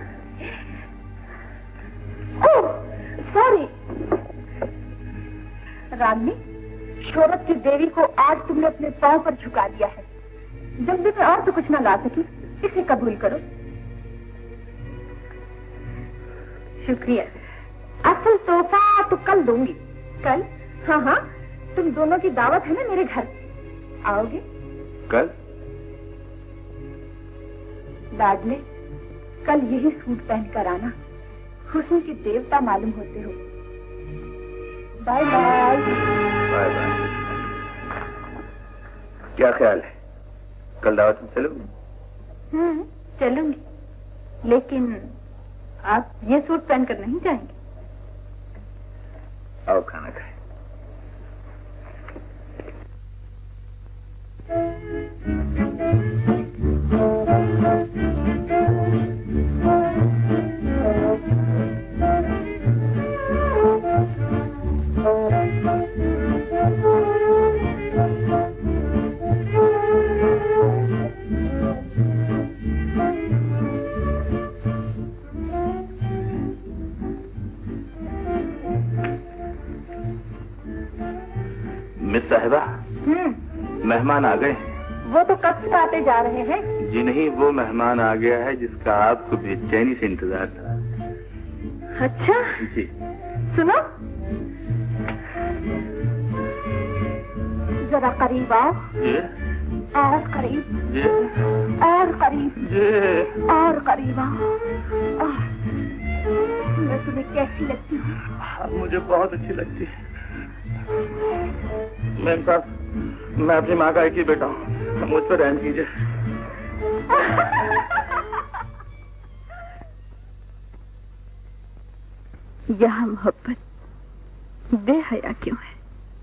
सॉरी रागनी, शोहरत की देवी को आज तुमने अपने पांव पर झुका दिया है। जब भी मैं और तो कुछ ना ला सकी, इसे कबूल करो। शुक्रिया। असल तोहफा तो कल दूंगी। कल? हाँ हाँ, तुम दोनों की दावत है ना मेरे घर, आओगे? कल? लाडले, कल यही सूट पहनकर आना। हुस्न की देवता मालूम होते हो। Bye bye. Bye bye. क्या ख्याल है, कल दावत में चलोगी? हम्म, चलूंगी, लेकिन आप ये सूट पहनकर नहीं जाएंगे? आओ खाना खाएं। मिस साहिबा, मेहमान आ गए। वो तो कब से आते जा रहे हैं। जी नहीं, वो मेहमान आ गया है जिसका आपको बेचैनी से इंतजार था। अच्छा जी। सुनो, जरा करीब आओ। जी। और करीब। जी। और करीब। जी। और करीब आओ। और मैं तुम्हें कैसी लगती हूँ? मुझे बहुत अच्छी लगती है। मैं साहब, मैं अपनी माँ का एक ही बेटा हूँ, मुझ पर रहम कीजिए। यहाँ मोहब्बत बेहया क्यों है?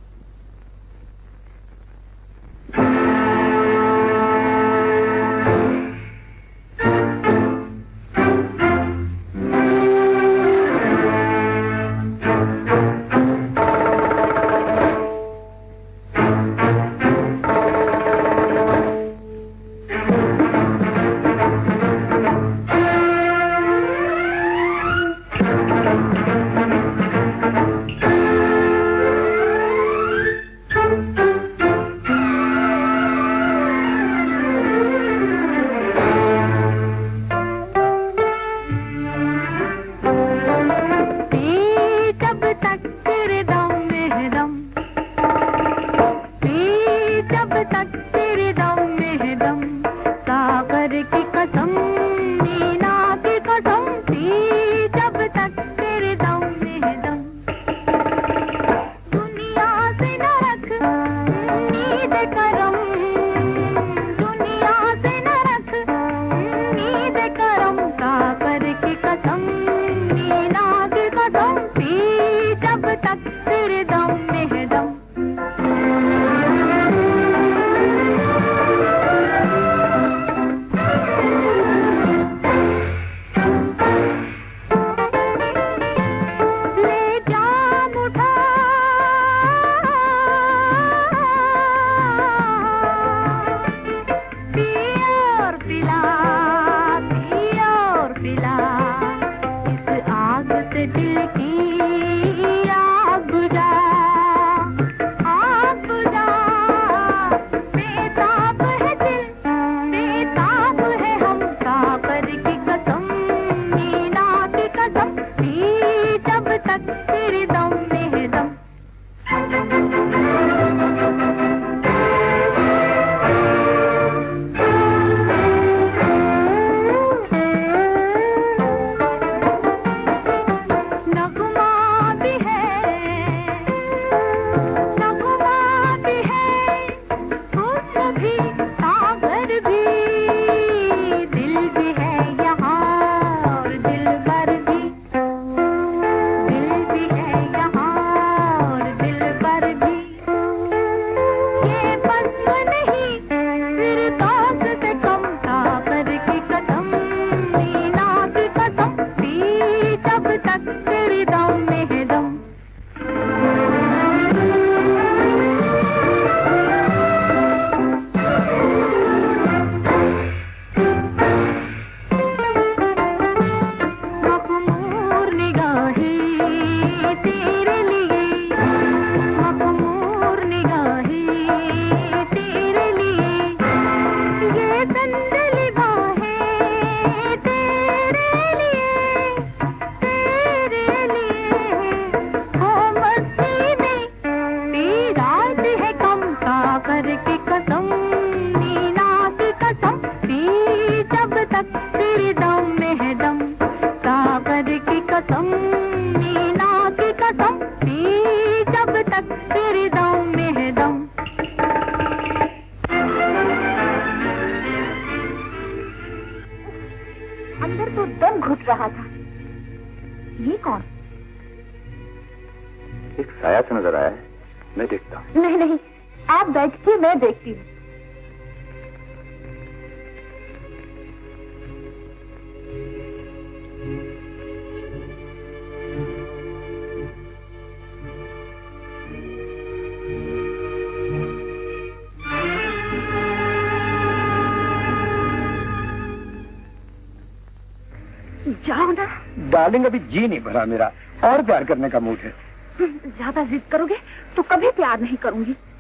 डार्लिंग, अभी जी नहीं भरा मेरा, और प्यार करने का मूड है। ज्यादा जिद करोगे तो कभी प्यार नहीं करूंगी।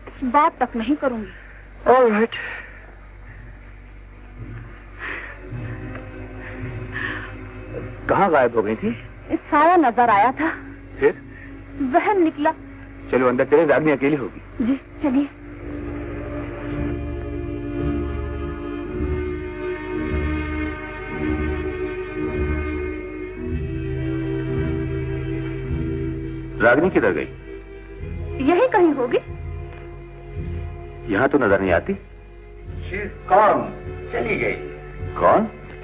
बात तक नहीं करूंगी। All right. कहाँ गायब हो गई थी? साया नजर आया था। फिर? वह निकला। चलो अंदर चले, रागनी अकेली होगी। जी चलिए। रागनी किधर गई? यही कहीं होगी। यहाँ तो नजर नहीं आती। She's gone. चली गई। कौन?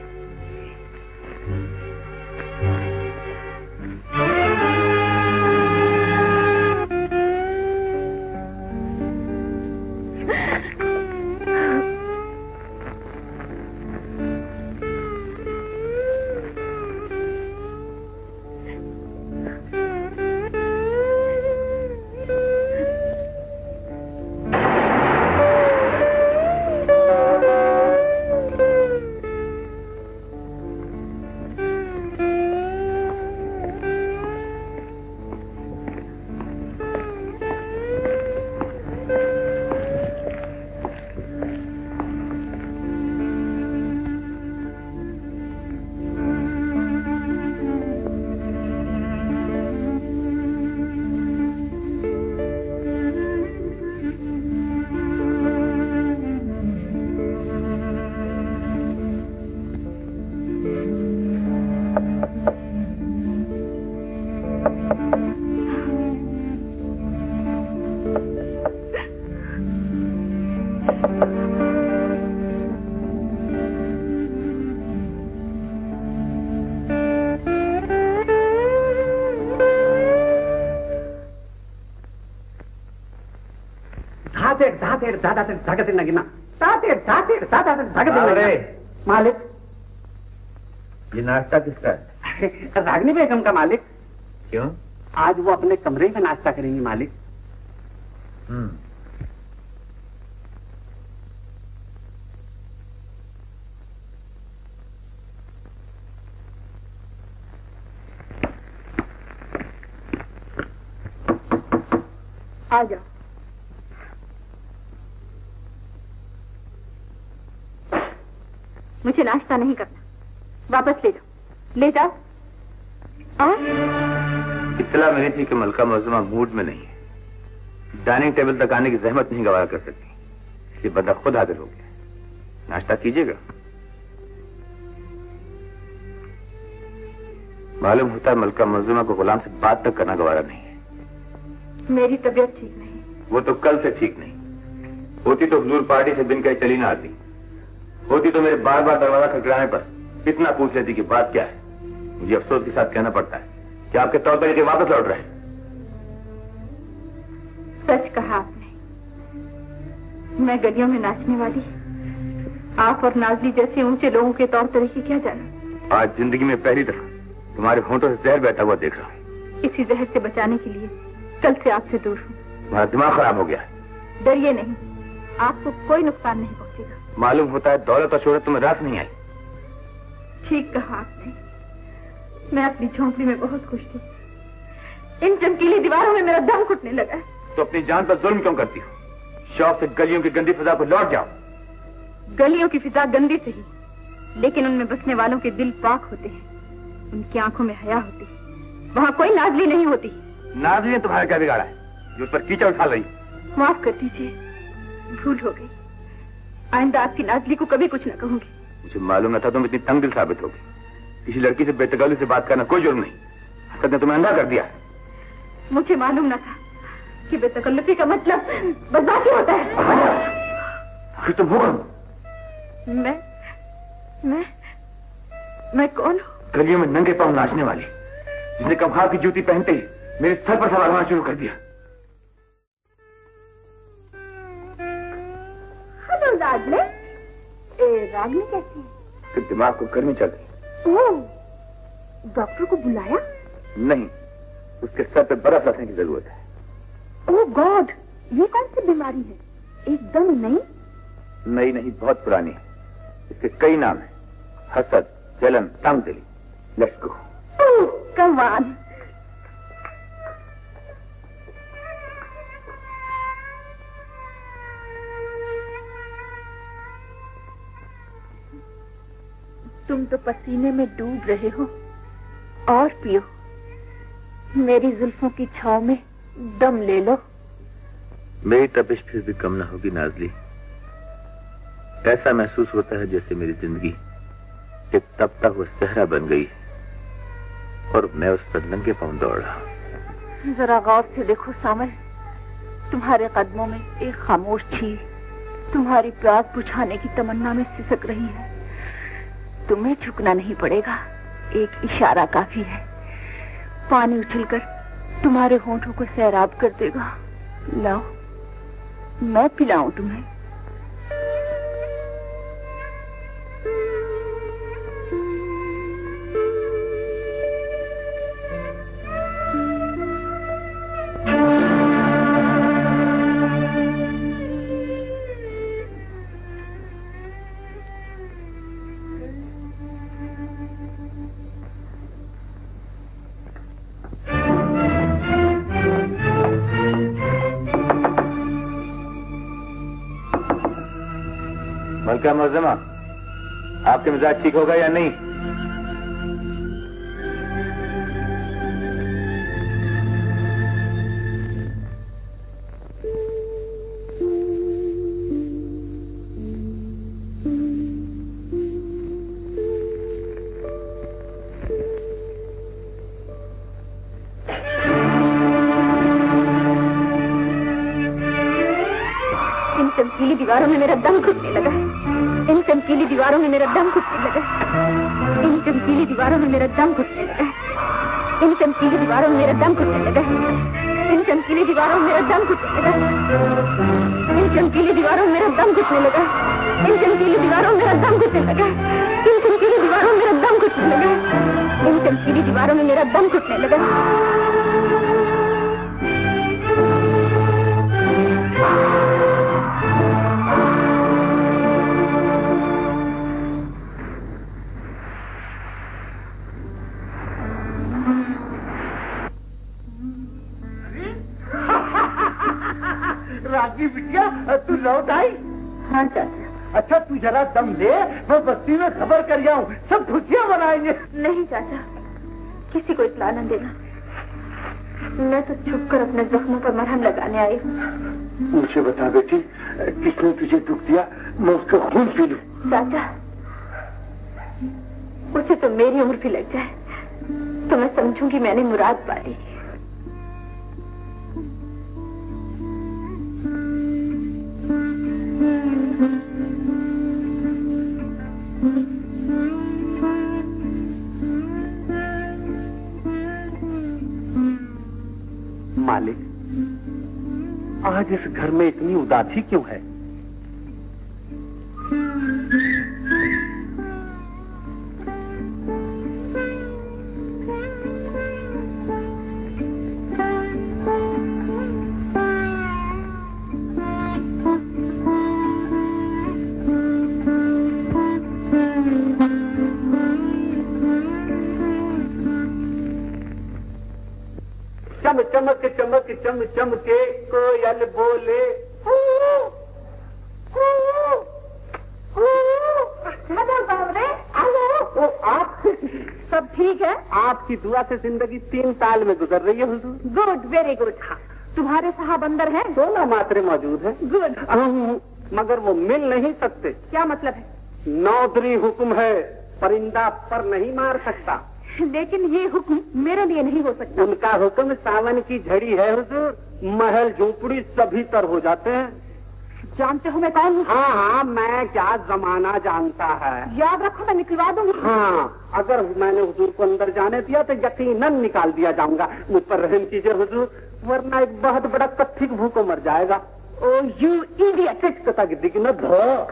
मालिक, ये नाश्ता किसका है? रागनी बेगम का मालिक। क्यों? आज वो अपने कमरे में नाश्ता करेंगी मालिक। हम्म। आ जाओ। मुझे नाश्ता नहीं करना, वापस ले जाओ। ले जाओ। इत्तला मिली थी कि मलका मौजूमा मूड में नहीं है, डाइनिंग टेबल तक आने की जहमत नहीं गवारा कर सकती। ये बंदा खुद हाजिर हो गया। नाश्ता कीजिएगा। मालूम होता है मलका मौजूमा को गुलाम से बात तक करना गवारा नहीं है। मेरी तबीयत ठीक नहीं। वो तो कल से ठीक नहीं होती तो हुजूर पार्टी से बिन कहीं चली ना आती। होती तो मेरे बार बार दरवाजा खटखटाने पर इतना पूछ लेती कि बात क्या है। मुझे अफसोस के साथ कहना पड़ता है कि आपके तौर तरीके वापस लौट रहे हैं। सच कहा आपने। मैं गलियों में नाचने वाली, आप और नाजली जैसे ऊंचे लोगों के तौर तरीके क्या जाना। आज जिंदगी में पहली दफा तुम्हारे होंठों से जहर बहता हुआ देख रहा हूँ। इसी जहर से बचाने के लिए कल से आपसे दूर हूँ। तुम्हारा दिमाग खराब हो गया। डरिए नहीं, आपको कोई नुकसान नहीं पहुंचेगा। मालूम होता है दौलत और शोहरत तुम्हें रास नहीं आई। ठीक कहा आपने। मैं अपनी झोंपड़ी में बहुत खुश थी। इन चमकीली दीवारों में मेरा दम घुटने लगा। तो अपनी जान पर जुल्म क्यों करती हो? शौक से गलियों की गंदी फिजा पर लौट जाओ। गलियों की फिजा गंदी सही, लेकिन उनमें बसने वालों के दिल पाक होते हैं। उनकी आंखों में हया होती है। वहाँ कोई नाजली नहीं होती। नाजली ने तुम्हारा क्या बिगाड़ा है जो उस पर कीचड़ उछाल रही? माफ कर दीजिए, भूल हो गई। आइंदा आपकी नाजली को कभी कुछ न कहूंगी। मुझे मालूम न था तुम इतनी तंग दिल साबित होगी। किसी लड़की से बेतकल्लुफी से बात करना कोई जुर्म नहीं। हसरत ने तुम्हें अंधा कर दिया। मुझे मालूम न था कि बेतकल्लुफी का मतलब बदमाशी होता है। तुम हो कौन? मैं मैं मैं कौन हूँ? गलियों में नंगे पांव नाचने वाली, जिसने कमहार की जूती पहनते ही मेरे सर पर सवार होना शुरू कर दिया। हेलो लाडले। ए, रागनी कैसी है? फिर दिमाग को गर्मी चढ़ गई। ओह, डॉक्टर को बुलाया? नहीं, उसके सर पे बर्फ रखने की जरूरत है। ओह गॉड, ये कौन सी बीमारी है? एकदम नई? नई नहीं, बहुत पुरानी है। इसके कई नाम हैं। हसद, जलन, तंगदिली। Let's go. Oh, come on. तुम तो पसीने में डूब रहे हो, और पियो। मेरी जुल्फों की छाव में दम ले लो। मेरी तपिश फिर भी कम ना होगी नाजली। ऐसा महसूस होता है जैसे मेरी जिंदगी एक तपता हुआ सहरा बन गई और मैं उस पर नंगे पांव दौड़ रहा। जरा गौर से देखो सामल, तुम्हारे कदमों में एक खामोश झील तुम्हारी प्यास बुझाने की तमन्ना में सिसक रही है। तुम्हें झुकना नहीं पड़ेगा, एक इशारा काफी है। पानी उछलकर तुम्हारे होंठों को सैराब कर देगा। लाओ, मैं पिलाऊं तुम्हें। मलका मुअज़्ज़मा, आपके मिजाज ठीक होगा या नहीं? इन चमकीली दीवारों में मेरा दम घुटने लगा है। इन चमकीली दीवारों में मेरा दम घुटने लगा है। इन चमकीली दीवारों में मेरा दम घुटने लगा है। इन चमकीली दीवारों में मेरा दम घुटने लगा है। इन चमकीली दीवारों में मेरा दम घुटने लगा है। इन चमकीली दीवारों में मेरा दम घुटने लगा है। इन चमकीली दीवारों में मेरा दम घुटने लगा है। इन चमकीली दीवारों में मेरा दम घुटने लगा है। इन चमकीली दीवारों में मेरा दम घुटने लगा है। राजी बिटिया, तू लौट आई? हाँ चाचा। अच्छा तू जरा दम ले, मैं बस्ती में खबर कर आऊं, सब खुशियां मनाएंगे। नहीं चाचा, किसी को इत्तला न देना। मैं तो छुप कर अपने जख्मों पर मरहम लगाने आई हूँ। मुझे बता बेटी, किसने तुझे दुख दिया, मैं उसका खून पी लूं। चाचा, उसे तो मेरी उम्र भी लग जाए तो मैं समझूंगी मैंने मुराद पा ली। मालिक, आज इस घर में इतनी उदासी क्यों है? चम चमक चमक चम चमके कोयल बोले ओ आप सब ठीक है? आपकी दुआ से जिंदगी तीन साल में गुजर रही है हुजूर। Good, very good. हाँ, तुम्हारे साहब अंदर हैं? सोलह मात्रे मौजूद हैं। गुड। मगर वो मिल नहीं सकते। क्या मतलब है? नौदरी हुक्म है, परिंदा पर नहीं मार सकता। लेकिन ये हुक्म मेरे लिए नहीं हो सकता। उनका हुक्म सावन की झड़ी है हुजूर, महल झोपड़ी सभी तर हो जाते हैं। जानते हो मैं कौन हूँ? हाँ हाँ, मैं क्या जमाना जानता है। याद रखो, मैं निकलवा दूंगी। हाँ, अगर मैंने हुजूर को अंदर जाने दिया तो यकीनन निकाल दिया जाऊंगा। मुझ पर रहम कीजिए हुजूर, वरना एक बहुत बड़ा कत्थिक भूख मर जाएगा। ओ यू इडियट, कता गिद्दी न धो।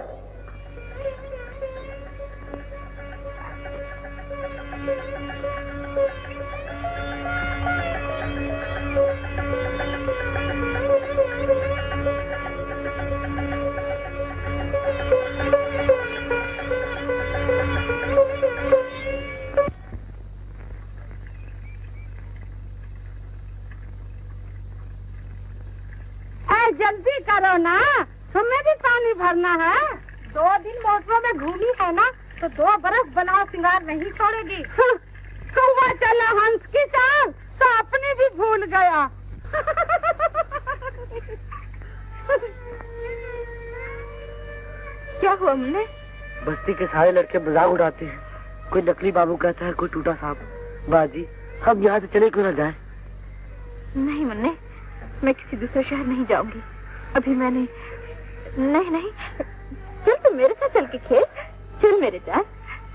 जल्दी करो ना, तुम्हें भी पानी भरना है। दो दिन मोटरों में घूमी है ना, तो दो बरस बनाओ सिंगार नहीं छोड़ेगी। कौवा चला हंस की चाल तो अपनी भी भूल गया। क्या हुआ मुन्ने? बस्ती के सारे लड़के मजाक उड़ाते हैं। कोई नकली बाबू कहता है, कोई टूटा सांप। बाजी, हम यहाँ से चले क्यों ना जाए? नहीं मुन्ने, मैं किसी दूसरे शहर नहीं जाऊंगी। अभी मैंने नहीं नहीं चल तू मेरे साथ चल के खेल। चल मेरे जान।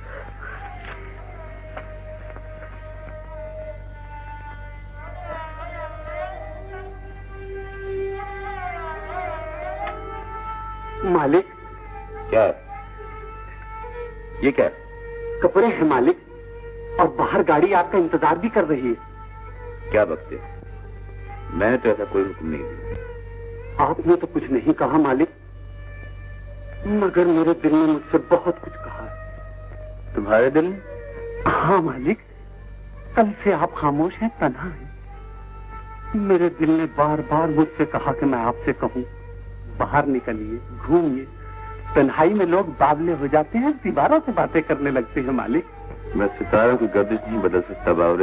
मालिक। क्या है? ये क्या है? कपड़े हैं मालिक, और बाहर गाड़ी आपका इंतजार भी कर रही है। क्या बकते? मैंने तो ऐसा कोई हुक्म नहीं दिया। आपने तो कुछ नहीं कहा मालिक, मगर मेरे दिल ने मुझसे बहुत कुछ कहा है। तुम्हारे दिल ने? हाँ मालिक, कल से आप खामोश हैं, तन्हा हैं। मेरे दिल ने बार बार मुझसे कहा कि मैं आपसे कहूं, बाहर निकलिए, घूमिए। तन्हाई में लोग बावले हो जाते हैं, दीवारों से बातें करने लगते हैं मालिक। मैं सितारों की गर्दिश नहीं बदल सकता बावरे।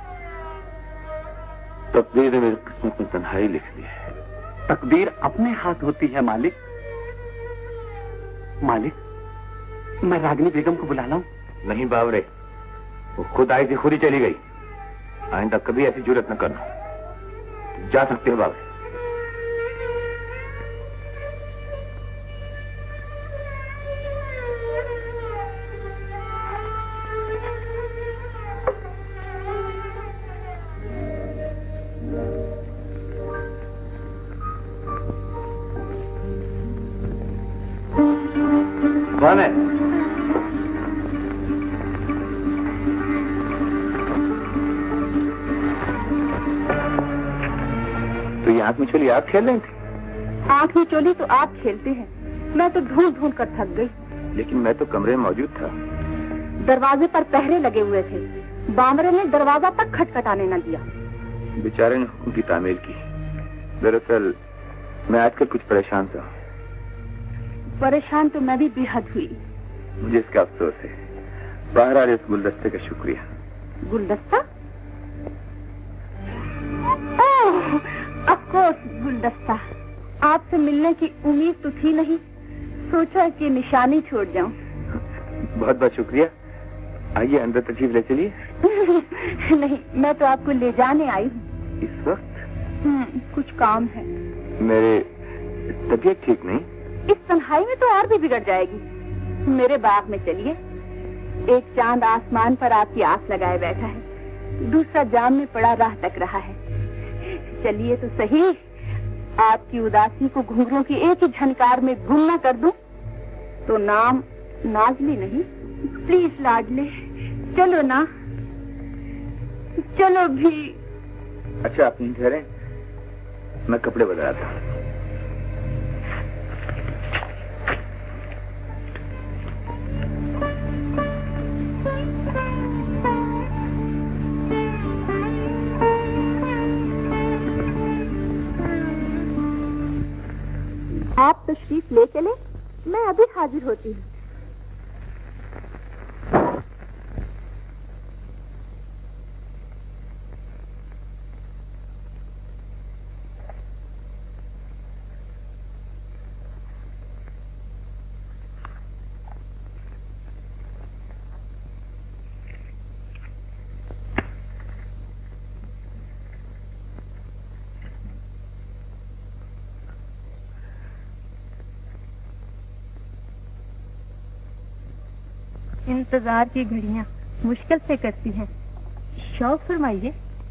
तकदीर ने मेरी किस्मत में तन्हाई लिख दी है। तकदीर अपने हाथ होती है मालिक। मालिक, मैं रागिनी बेगम को बुला लाऊं? नहीं बावरे, वो खुद आई थी, खुद ही चली गई। आइंदा कभी ऐसी जुर्रत न करना। जा सकते हो बावरे। कौन है? तो ये आंख में चोली आप खेल रही थी? आंख में चोली तो आप खेलते हैं, मैं तो ढूंढ ढूंढ कर थक गई। लेकिन मैं तो कमरे में मौजूद था। दरवाजे पर पहरे लगे हुए थे, बामरे ने दरवाजा तक खटखटाने न दिया। बेचारे ने हुक्म की तामील की। दरअसल मैं आजकल कुछ परेशान था। परेशान तो मैं भी बेहद हुई। मुझे इसका अफसोस है। बहरहाल इस गुलदस्ते का शुक्रिया। गुलदस्ता? ओह, ऑफ कोर्स गुलदस्ता। आपसे मिलने की उम्मीद तो थी नहीं, सोचा कि निशानी छोड़ जाऊं। बहुत बहुत शुक्रिया। आइए अंदर तशरीफ ले चलिए। नहीं, मैं तो आपको ले जाने आई हूँ। इस वक्त? कुछ काम है। मेरे तबीयत ठीक नहीं। इस तन्हाई में तो और भी बिगड़ जाएगी। मेरे बाग में चलिए। एक चांद आसमान पर आपकी आस लगाए बैठा है, दूसरा जाम में पड़ा राह तक रहा है। चलिए तो सही, आपकी उदासी को घुंघरों की एक ही झनकार में गुम न कर दूं। तो नाम नाजली नहीं, प्लीज लाडले, चलो ना, चलो भी। अच्छा आप नहीं ठहरे, मैं कपड़े बदल रहा था। आप तशरीफ ले चले, मैं अभी हाजिर होती हूँ। इंतजार की घड़ियां मुश्किल से करती हैं। शौक फरमाइए।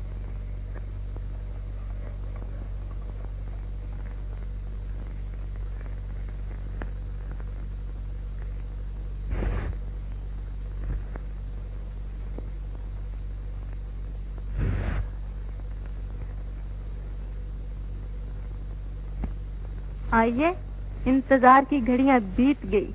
आइए, इंतजार की घड़ियां बीत गई।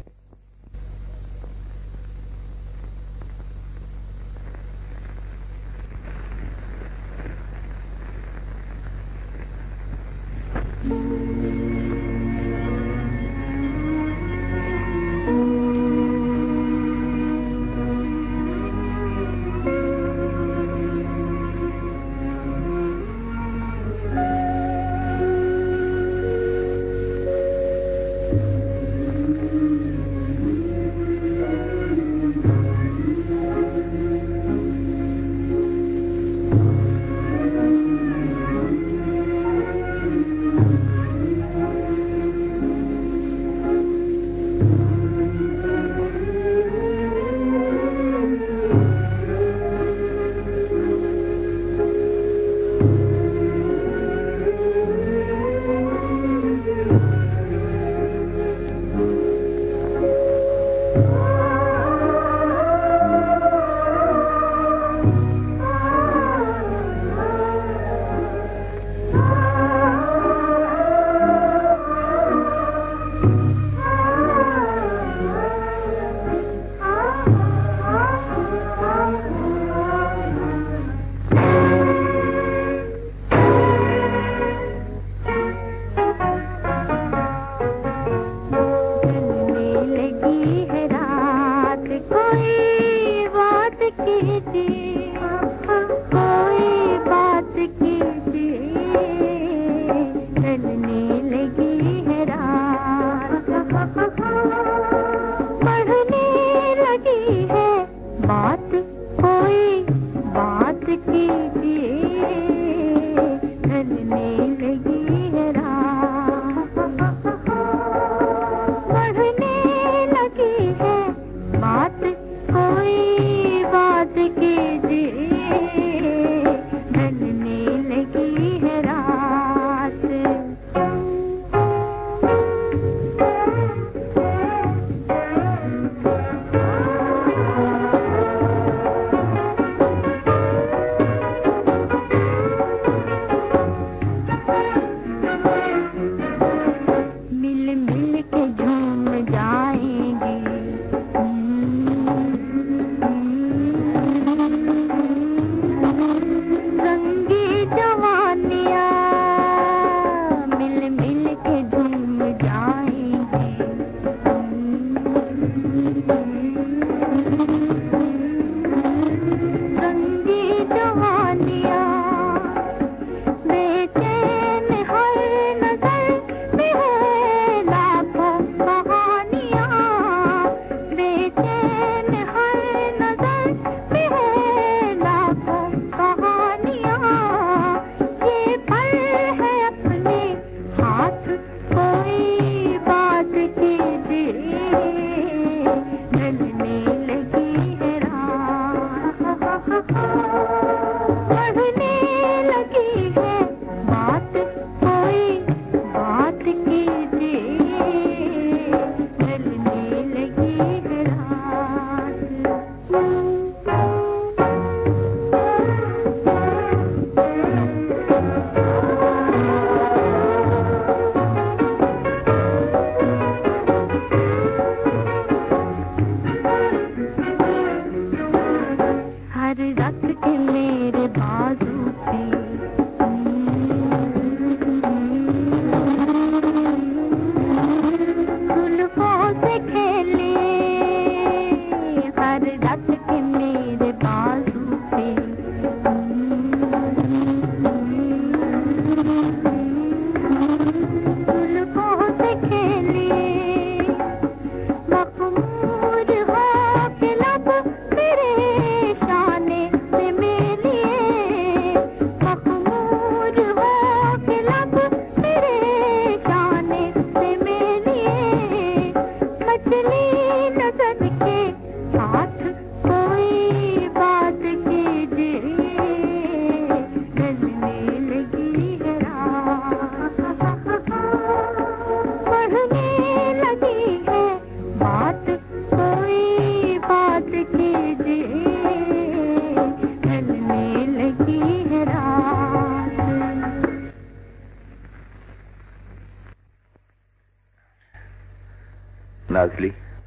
नाज़ली,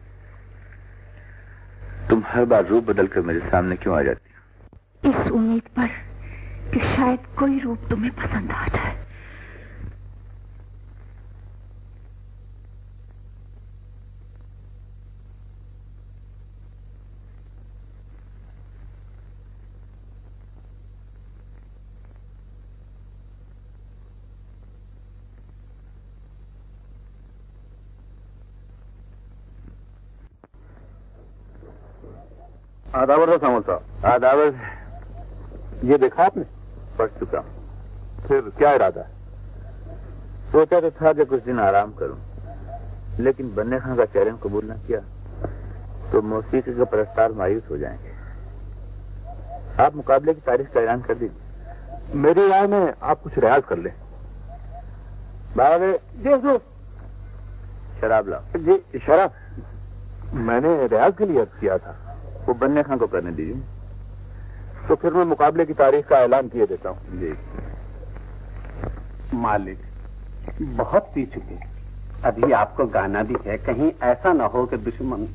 तुम हर बार रूप बदलकर मेरे सामने क्यों आ जाती हो? इस उम्मीद पर कि शायद कोई रूप तुम्हें पसंद आ जाए। आदावर था सामल साहब। आदावर ये देखा आपने? पढ़ चुका। फिर क्या इरादा है? सोचा तो था कि कुछ दिन आराम करूं, लेकिन बन्ने खां का चैलेंज कबूल न किया तो मौसीकी के परस्तार मायूस हो जाएंगे। आप मुकाबले की तारीख का ऐलान कर दीजिए। मेरी राय में आप कुछ रियाज कर लें। बाबा जी शराब लाओ। जी शराब मैंने रियाज के लिए अर्ज किया था। वो बन्ने खां को करने दीजिए। तो फिर मैं मुकाबले की तारीख का ऐलान किए देता हूँ। जी मालिक, बहुत पी चुके, अभी आपको गाना भी है, कहीं ऐसा ना हो कि दुश्मन।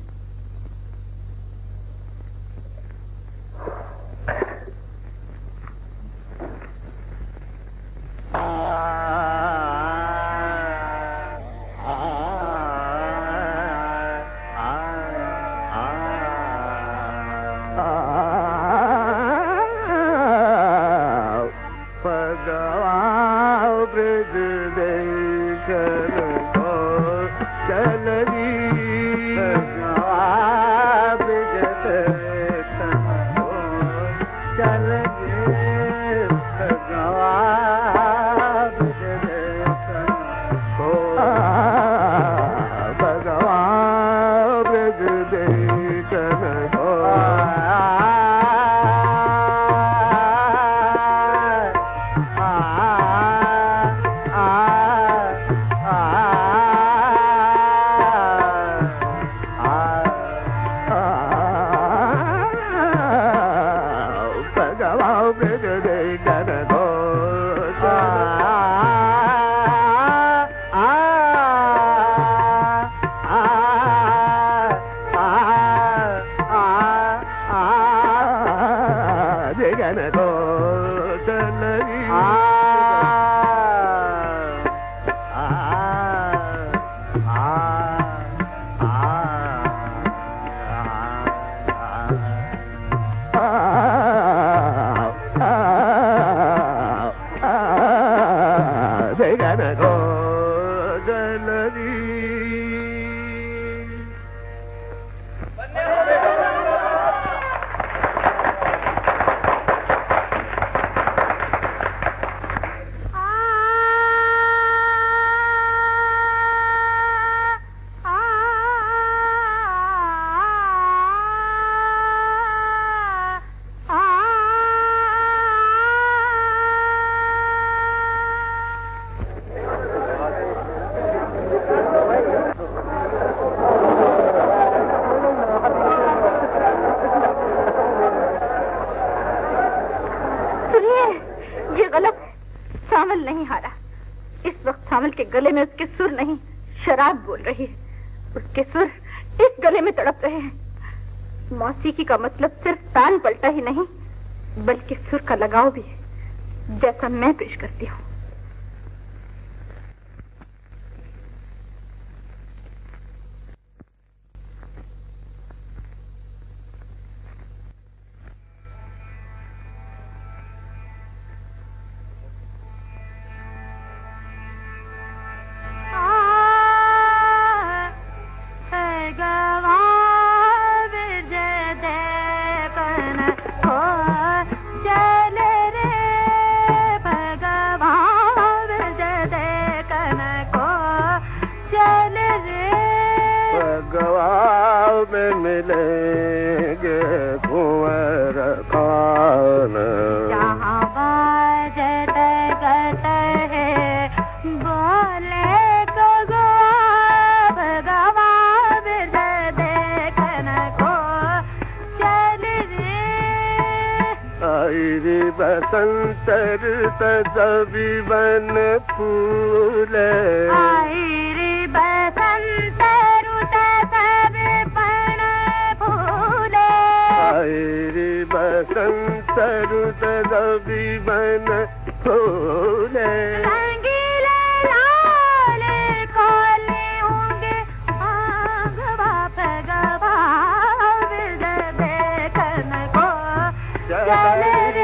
ये गलत है। सावल नहीं हारा। इस वक्त सावल के गले में उसके सुर नहीं, शराब बोल रही है। उसके सुर इस गले में तड़प रहे हैं। मौसीकी का मतलब सिर्फ तान पलटा ही नहीं, बल्कि सुर का लगाव भी है, जैसा मैं पेश करती हूँ। बसंतर तभी बन फूले आईरी बसंतर तभी बन फूले आईरी बसंतर तभी बन फूले रंगीले लाल कोले होंगे आगवा पगवा विद देखन को चले रे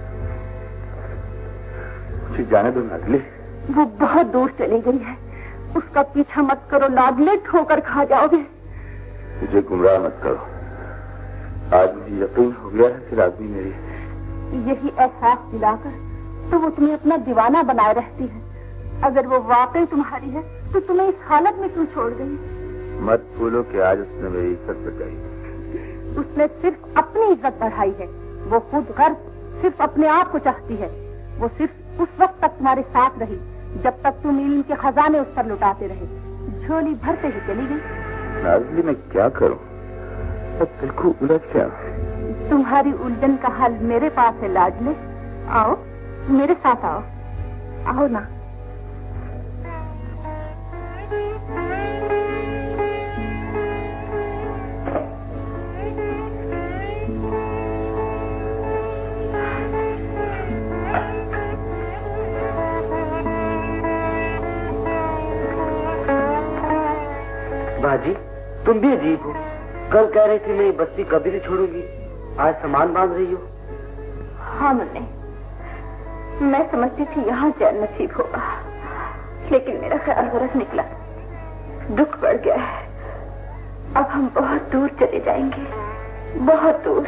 जाने दो नगली। वो बहुत दूर चली गई है, उसका पीछा मत करो लाडले, ठोकर खा जाओगे। मुझे गुमराह मत करो। आज मुझे यकीन हो गया है कि रागनी मेरी। यही एहसास दिलाकर तो वो तुम्हें अपना दीवाना बनाए रहती है। अगर वो वाकई तुम्हारी है तो तुम्हें इस हालत में क्यों छोड़ गई? मत भूलो कि आज उसने मेरी इज्जत बचाई। उसने सिर्फ अपनी इज्जत बढ़ाई है। वो खुद गर्व सिर्फ अपने आप को चाहती है। वो सिर्फ उस वक्त तक तुम्हारे साथ रही जब तक तुम इल्म के खजाने उस पर लुटाते रहे। झोली भरते ही चली गई। नाज़ली मैं क्या करूं? मैं बिल्कुल उलझ गया। तुम्हारी उलझन का हल मेरे पास है लाडले। आओ मेरे साथ आओ। आओ ना। बाजी, तुम भी अजीब हो। कल कह रही थी मैं ये बस्ती कभी नहीं छोड़ूंगी, आज सामान बांध रही हो। हाँ मुन्ने, मैं समझती थी यहाँ चैन नसीब होगा, लेकिन मेरा ख्याल गलत निकला। दुख बढ़ गया है। अब हम बहुत दूर चले जाएंगे, बहुत दूर।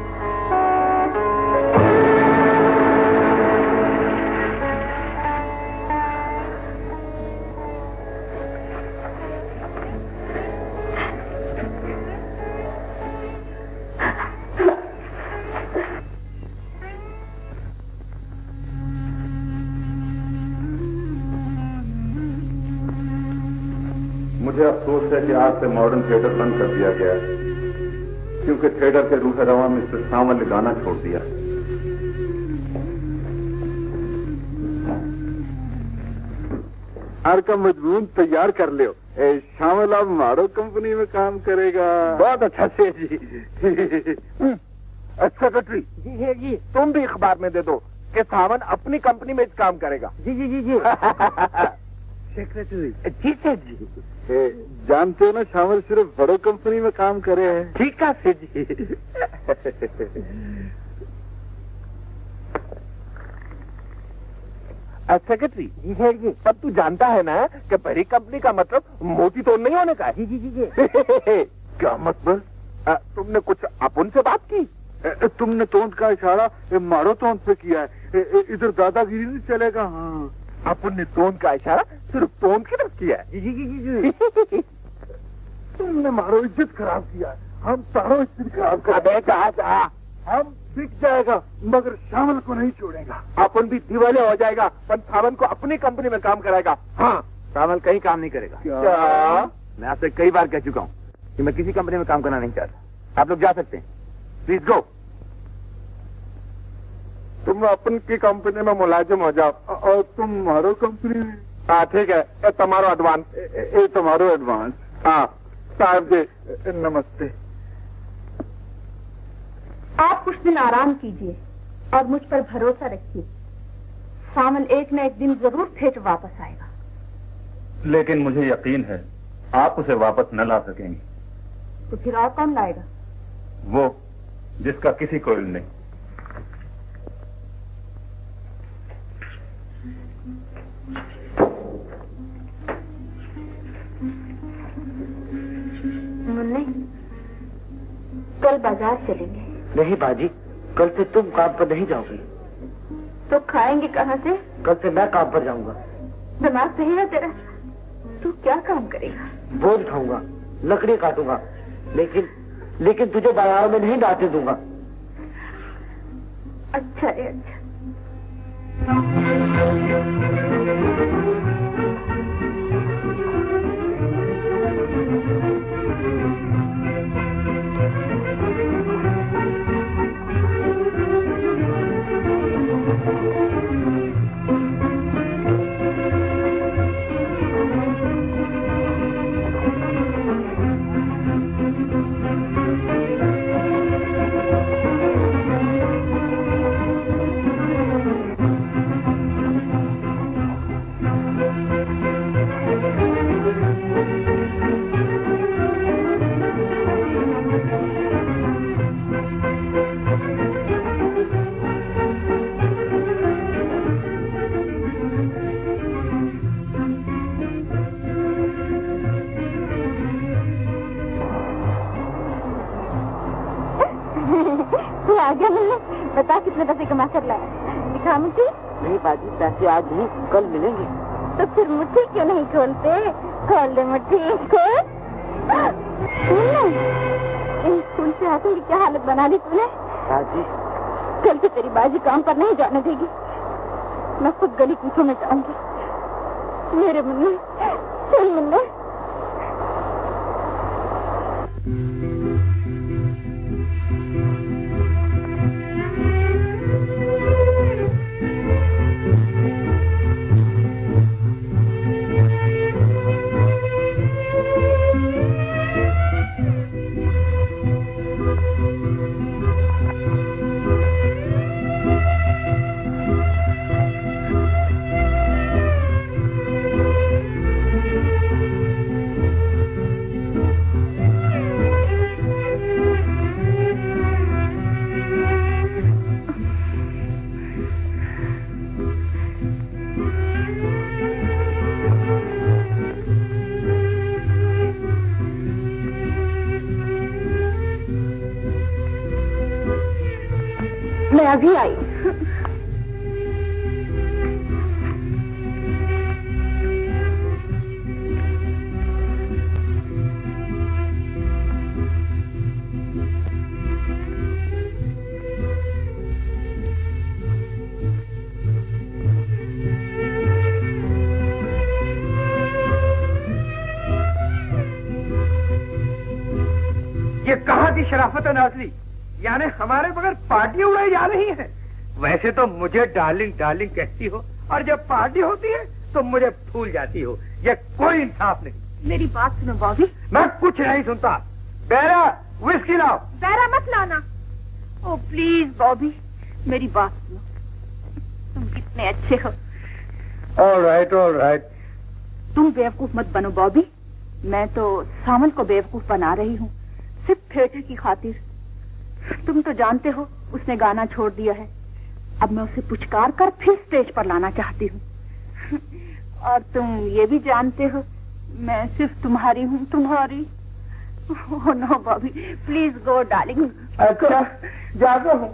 मुझे अफसोस है कि आज से मॉडर्न थिएटर बंद कर दिया गया है, क्योंकि थिएटर के रूह रवा मिस्टर सावल ने गाना छोड़ दिया। हार का मजमून तैयार कर लियो। शामिल अब मारो कंपनी में काम करेगा। बहुत अच्छा से जी। सेक्रेटरी जी है जी। तुम भी अखबार में दे दो कि सावन अपनी कंपनी में काम करेगा। जी जी जी जी। सेक्रेटरी जी से जी। ए, जानते हो ना शामिल सिर्फ बड़ो कंपनी में काम करे हैं। ठीक है से जी। सेक्रेटरी जी है जी। तब तू जानता है ना कि बड़ी कंपनी का मतलब मोटी तोड़ नहीं होने का है। जी जी जी जी। क्या मतलब? आ, तुमने कुछ अपन से बात की? ए, तुमने तोंद का इशारा ए, मारो तोंद पे किया है। इधर दादागिरी नहीं चलेगा। हाँ, अपन ने तोंद का इशारा सिर्फ तोंद की तरफ किया है। जी जी जी जी। तुमने मारो इज्जत खराब किया है। हम तारो इज्जत खराब कर। अबे कहा जा, हम बिक जाएगा मगर शामिल को नहीं छोड़ेगा। अपन भी दिवाले हो जाएगा पर सावन को अपनी कंपनी में काम कराएगा। हाँ, सावल कहीं काम नहीं करेगा। क्या? मैं आपसे कई बार कह चुका हूँ कि मैं किसी कंपनी में काम करना नहीं चाहता। आप लोग जा सकते हैं, प्लीज गो। तुम अपन की कंपनी में मुलाजिम हो जाओ और तुम मारो कंपनी में। हाँ ठीक है, ये तुम्हारो एडवांस। ये तुम्हारो एडवांस। हाँ साहब जी नमस्ते। आप कुछ दिन आराम कीजिए और मुझ पर भरोसा रखिए। सावन एक न एक दिन जरूर थिएटर वापस आएगा। लेकिन मुझे यकीन है आप उसे वापस न ला सकेंगी। तो फिर और कौन लाएगा? वो जिसका किसी को इल्म नहीं। मुन्ने, कल बाजार चलेंगे। नहीं बाजी, कल से तुम काम पर नहीं जाओगी। तो खाएंगे कहाँ से? कल से मैं काम पर जाऊंगा। दिमाग सही है तेरा? तू क्या काम करेगा? बोझ उठाऊंगा, लकड़ी काटूंगा, लेकिन लेकिन तुझे बाजारों में नहीं डांटे दूंगा। अच्छा रे अच्छा। आ गया मिलने। बता कितने पैसे कमा कर लाया? दिखा मुझे। नहीं बाजी, पैसे आज नहीं कल मिलेंगे। तो फिर मुट्ठी क्यों नहीं खोलते? खोल दे मुट्ठी, खोल। इन स्कूल से हाथों की क्या हालत बना दी तूने? बाजी, कल से तेरी बाजी काम पर नहीं जाने देगी। मैं खुद गली कूचों में जाऊंगी। मेरे मुन्ने, चल मुन्ने। मैं अभी आई। ये कहाँ की शराफत है नाज़ली? यानी हमारे बगैर पार्टी उड़ाई जा रही है। वैसे तो मुझे डार्लिंग डार्लिंग कहती हो और जब पार्टी होती है तो मुझे भूल जाती हो। ये कोई इंसाफ नहीं। मेरी बात सुनो बॉबी। मैं कुछ नहीं सुनता। बेरा विस्की लाओ। बेरा मत लाना। ओ प्लीज बॉबी, मेरी बात सुनो। तुम कितने अच्छे हो। All right all right. तुम बेवकूफ मत बनो बॉबी। मैं तो सामल को बेवकूफ बना रही हूँ, सिर्फ थिएटर की खातिर। तुम तो जानते हो उसने गाना छोड़ दिया है। अब मैं उसे पुचकार कर फिर स्टेज पर लाना चाहती हूँ। और तुम ये भी जानते हो मैं सिर्फ तुम्हारी हूँ, तुम्हारी। Oh no Bobby, please go darling. अच्छा जाता हूँ।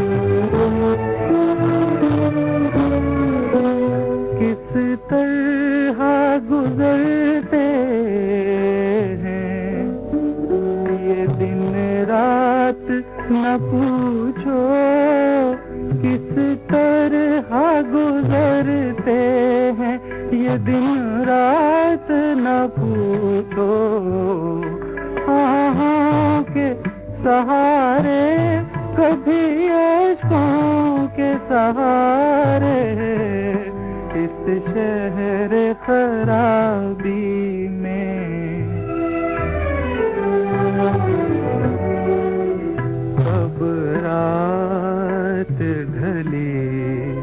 किस तरह ये दिन रात न पूछो, आहों के सहारे कभी अश्कों के सहारे, इस शहर खराबी में। कब रात ढली,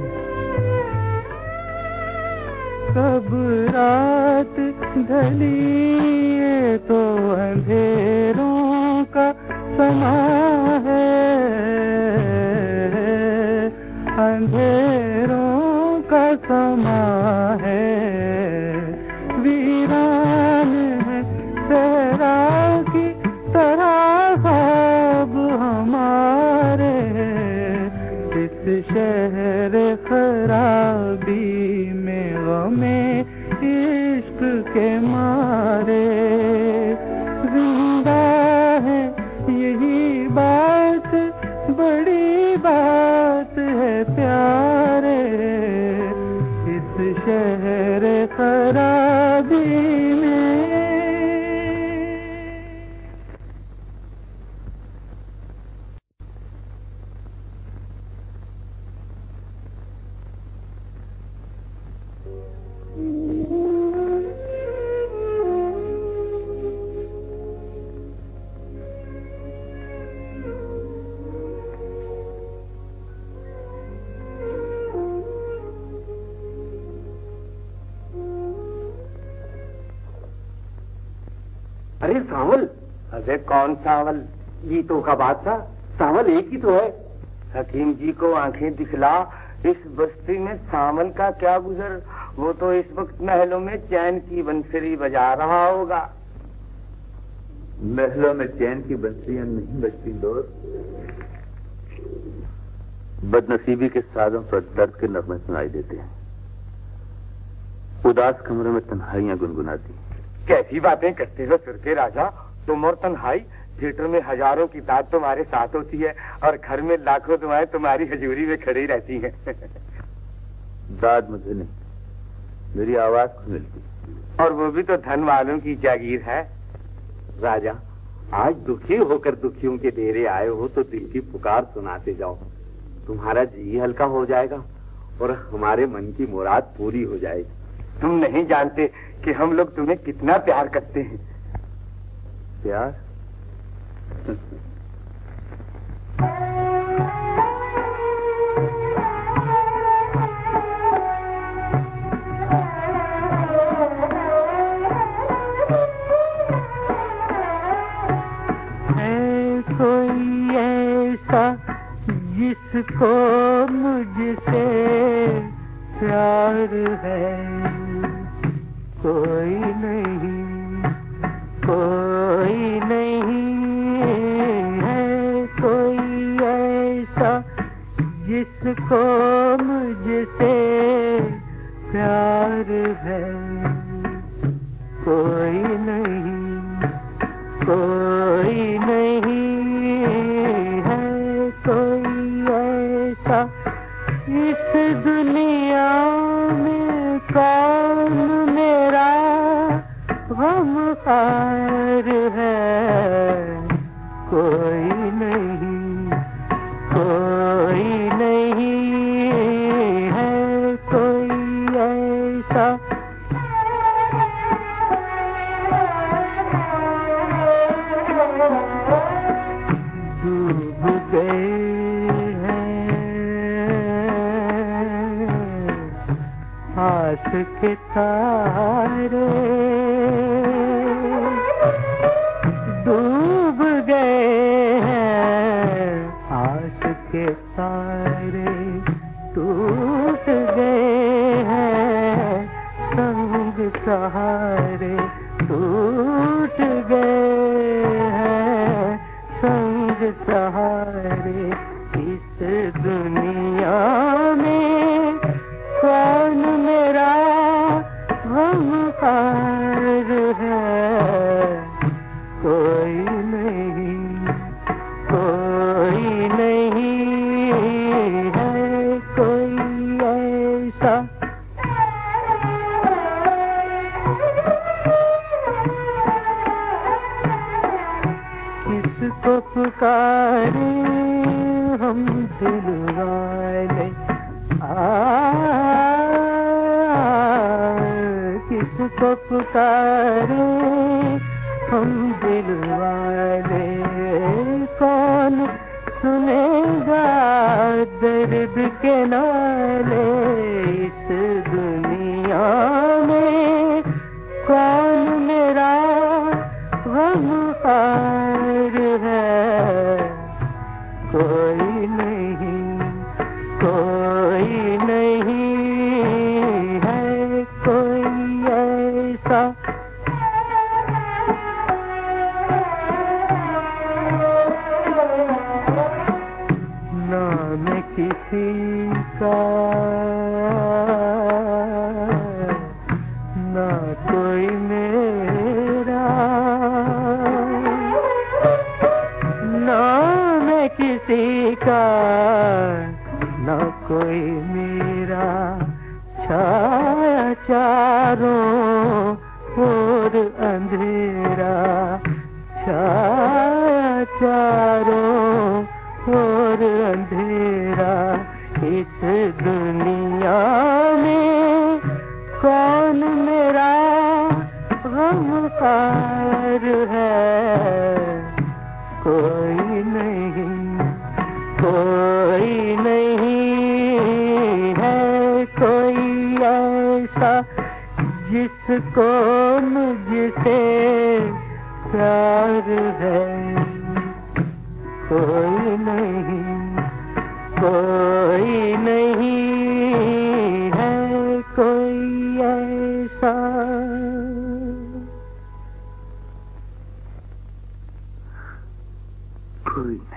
कब रात ढली, ये तो अंधेरों का समा है, अंधेरों का समा है, वीरान है तेरा की तरह ख्वाब हमारे, इस शहर खराबी में गमे इश्क के मारे। जिंदा है यही बात, बड़ी बात है प्यारे, इस शहर खराबी में। अरे सावल, अरे कौन सावल? गीतों का बादशाह सावल एक ही तो है। हकीम जी को आंखें दिखला, इस बस्ती में सावल का क्या गुजर, वो तो इस वक्त महलों में चैन की बंसुरी बजा रहा होगा। महलों में चैन की बंसुरियां नहीं बजती दोस्त, बदनसीबी के साजों पर दर्द के नगमे सुनाई देते हैं, उदास कमरों में तन्हाइयां गुनगुनाती। कैसी बातें करते हो सुर के राजा, तुम और तन्हाई, थिएटर में हजारों की दाद तुम्हारे साथ होती है और घर में लाखों दुआएं तुम्हारी हजूरी में खड़ी रहती हैं। दाद मुझे नहीं, मेरी आवाज को मिलती, और वो भी तो धन वालों की जागीर है। राजा, आज दुखी होकर दुखियों के डेरे आए हो तो दिल की पुकार सुनाते जाओ, तुम्हारा जी हल्का हो जाएगा और हमारे मन की मुराद पूरी हो जाएगी। तुम नहीं जानते कि हम लोग तुम्हें कितना प्यार करते हैं। प्यार? है कोई ऐसा जिसको मुझसे प्यार है, कोई नहीं, कोई नहीं है, कोई ऐसा जिसको मुझसे प्यार है, कोई नहीं, कोई नहीं है, कोई ऐसा इस दुनिया में, कौन मेरा गमखार है, कोई नहीं, कोई नहीं है, कोई ऐसा। डूब गए आस के तारे, डूब गए हैं आस के तारे, टूट गए हैं संग सहारे, टूट गए हैं संग सहारे। इस दुनिया में कौन मेरा गमखार है, कोई नहीं, कोई नहीं है, कोई ऐसा। पुकारे हम दिल वाले, आ किसको पुकारे हम दिल वाले, कौन सुनेगा दर्द के नाले इस दुनिया में, कौन मेरा गमख्वार है, कोई नहीं, कोई नहीं है कोई ऐसा। ना मैं किसी का, ना कोई मेरा, ना मैं किसी का, ना कोई मेरा, छाया चारों ओर अंधेरा, छाया चारों और अंधेरा, इस दुनिया में कौन मेरा गमख्वार है, कोई नहीं, कोई नहीं है कोई ऐसा, जिसको मुझसे प्यार है, कोई नहीं, कोई नहीं है कोई ऐसा। कोई नहीं।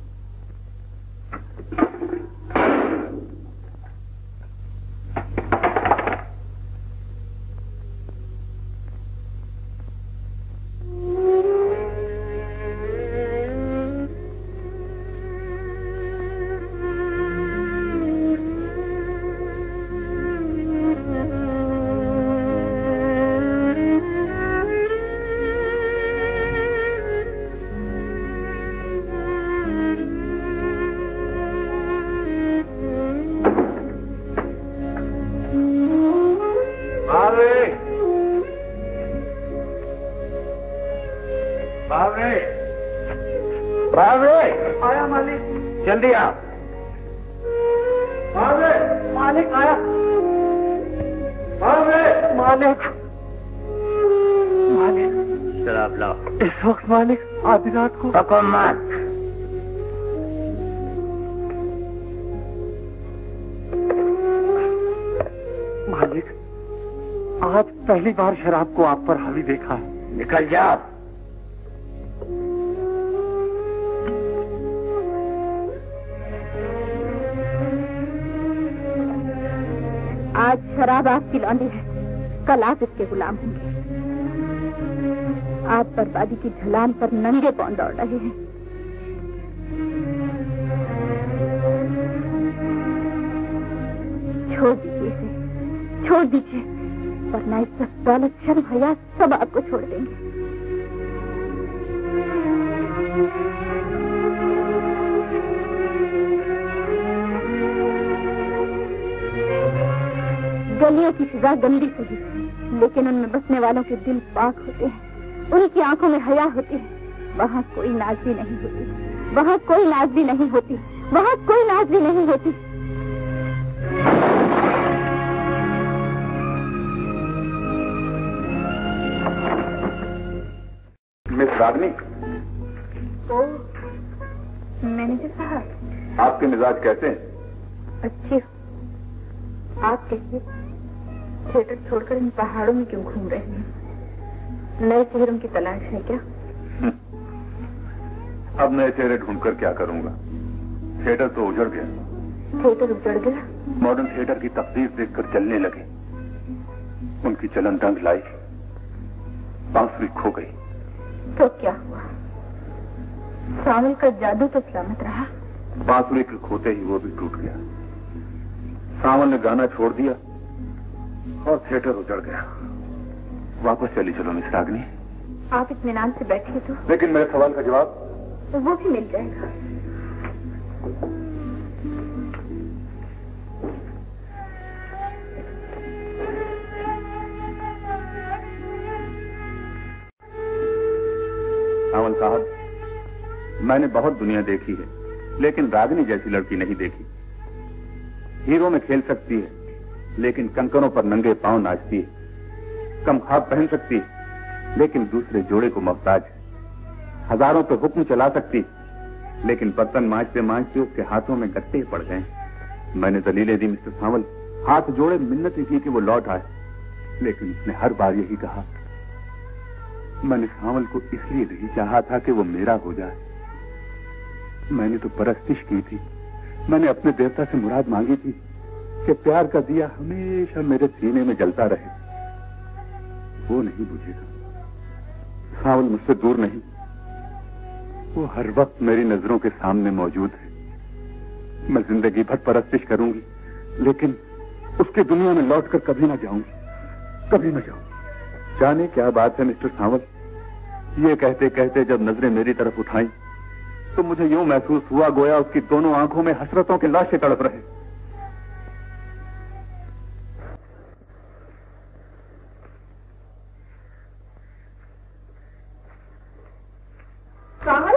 आया मालिक, जल्दी आ। मालिक आया, मालिक, मालिक शराब लाओ। इस वक्त मालिक, आधी रात को। पको मत। मालिक, आज पहली बार शराब को आप पर हावी देखा है। निकल जाओ। आज शराब आपकी लौंडी है, कल आप इसके गुलाम होंगे। आप बर्बादी की ढलान पर नंगे पांव दौड़ रहे हैं। छोड़ दीजिए इसे, छोड़ दीजिए, वरना इससे दौलत शर्म हया सब आपको छोड़ देंगे। गलियों की फिजा गंदी सही, लेकिन उनमें बसने वालों के दिल पाक होते हैं, उनकी आंखों में हया होती है। वहाँ कोई नाज़ी नहीं होती, वहाँ कोई नाज़ी नहीं होती, वहाँ कोई नाज़ी नहीं होती। मिस रागनी। ओ, मैनेजर साहब। आपके मिजाज कैसे हैं? अच्छे। आप कहिए, थिएटर छोड़कर इन पहाड़ों में क्यों घूम रहे हैं? नए चेहरों की तलाश है क्या? अब नए चेहरे ढूंढकर क्या करूंगा? थिएटर तो उजड़ गया। थिएटर उजड़ गया? मॉडर्न थिएटर की तकदीर देखकर चलने लगे। उनकी चलन दंग लाई, बांसुरी खो गई। तो क्या हुआ? सावल का जादू तो सलामत रहा। बांसुरी के खोते ही वो भी टूट गया। सावल ने गाना छोड़ दिया और थिएटर उजड़ गया। वापस चली चलो मिस रागनी। आप इत्मीनान से बैठिए तो। लेकिन मेरे सवाल का जवाब, वो भी मिल जाएगा। सावल साहब, मैंने बहुत दुनिया देखी है, लेकिन रागिनी जैसी लड़की नहीं देखी। हीरो में खेल सकती है, लेकिन कंकनों पर नंगे पांव नाचती है। कम खाब पहन सकती है, लेकिन दूसरे जोड़े को मोहताज है। हजारों पे हुक्म चला सकती है, लेकिन बर्तन मांजते मांजते उसके हाथों में गत्ते पड़ गए। मैंने दलीलें दी मिस्टर सावल, हाथ जोड़े मिन्नतें की कि वो लौट आए, लेकिन उसने हर बार यही कहा, मैंने सावल को इसलिए नहीं चाहा था कि वो मेरा हो जाए। मैंने तो परस्तिश की थी, मैंने अपने देवता से मुराद मांगी थी कि प्यार का दिया हमेशा मेरे सीने में जलता रहे। वो नहीं बुझेगा। सावल मुझसे दूर नहीं, वो हर वक्त मेरी नजरों के सामने मौजूद है। मैं जिंदगी भर परस्तिश करूंगी, लेकिन उसकी दुनिया में लौटकर कभी ना जाऊंगी, कभी ना जाऊंगी। जाने क्या बात है मिस्टर सावल, ये कहते कहते जब नजरें मेरी तरफ उठाई तो मुझे यूं महसूस हुआ गोया उसकी दोनों आंखों में हसरतों के लाशें तड़प रहे। सावल,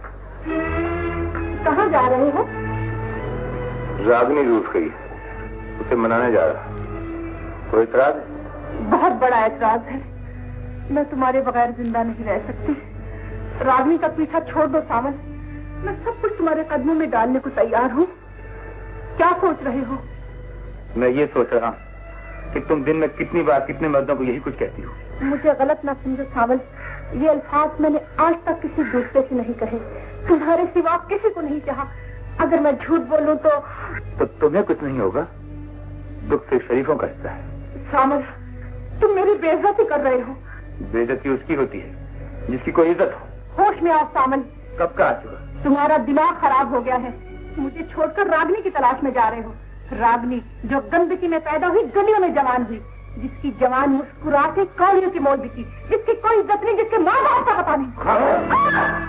कहाँ जा रहे हो? रागिनी रूठ गई, उसे मनाने जा रहा। कोई इतराज है? बहुत बड़ा ऐतराज है। मैं तुम्हारे बगैर जिंदा नहीं रह सकती। रागिनी का पीछा छोड़ दो सावल, मैं सब कुछ तुम्हारे कदमों में डालने को तैयार हूँ। क्या सोच रहे हो? मैं ये सोच रहा कि तुम दिन में कितनी बार कितने मर्दों को यही कुछ कहती हो। मुझे गलत ना समझो सावल, ये अल्फाज मैंने आज तक किसी दूसरे से नहीं कहे, तुम्हारे सिवा किसी को नहीं चाहा। अगर मैं झूठ बोलूं तो तो तुम्हें कुछ नहीं होगा, दुख से शरीफों का हिस्सा है। सावल, तुम मेरी बेइज्जती कर रहे हो। बेइज्जती उसकी होती है जिसकी कोई इज्जत हो। होश में आओ सावल। कब का आ चुका? तुम्हारा दिमाग खराब हो गया है। मुझे छोड़कर रागिनी की तलाश में जा रहे हो। रागिनी जो गंदगी में पैदा हुई, गलियों में जवान हुई, जिसकी जवान मुस्कुराते कौड़ियों की मोल बिकी, जिसकी कोई इज्जत नहीं, जिसके माँ बाप का पता नहीं।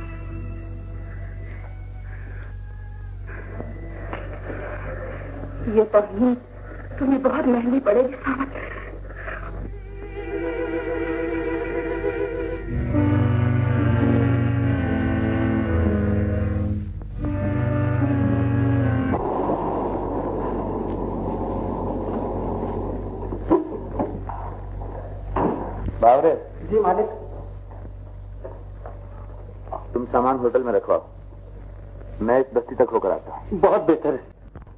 ये तौहीन तुम्हें बहुत महंगी पड़ेगी सावल। बावरे। जी मालिक। तुम सामान होटल में रखवाओ, मैं इस बस्ती तक होकर आता हूँ। बहुत बेहतर है।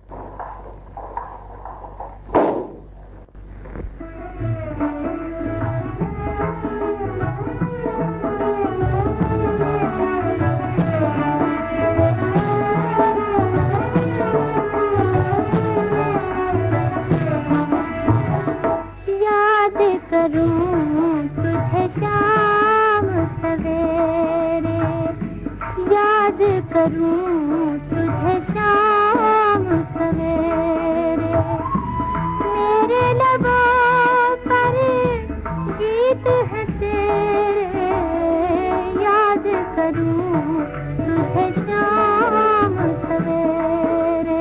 करूं तुझे शाम सवेरे, मेरे लबों पर गीत है तेरे, याद करूं तुझे शाम सवेरे।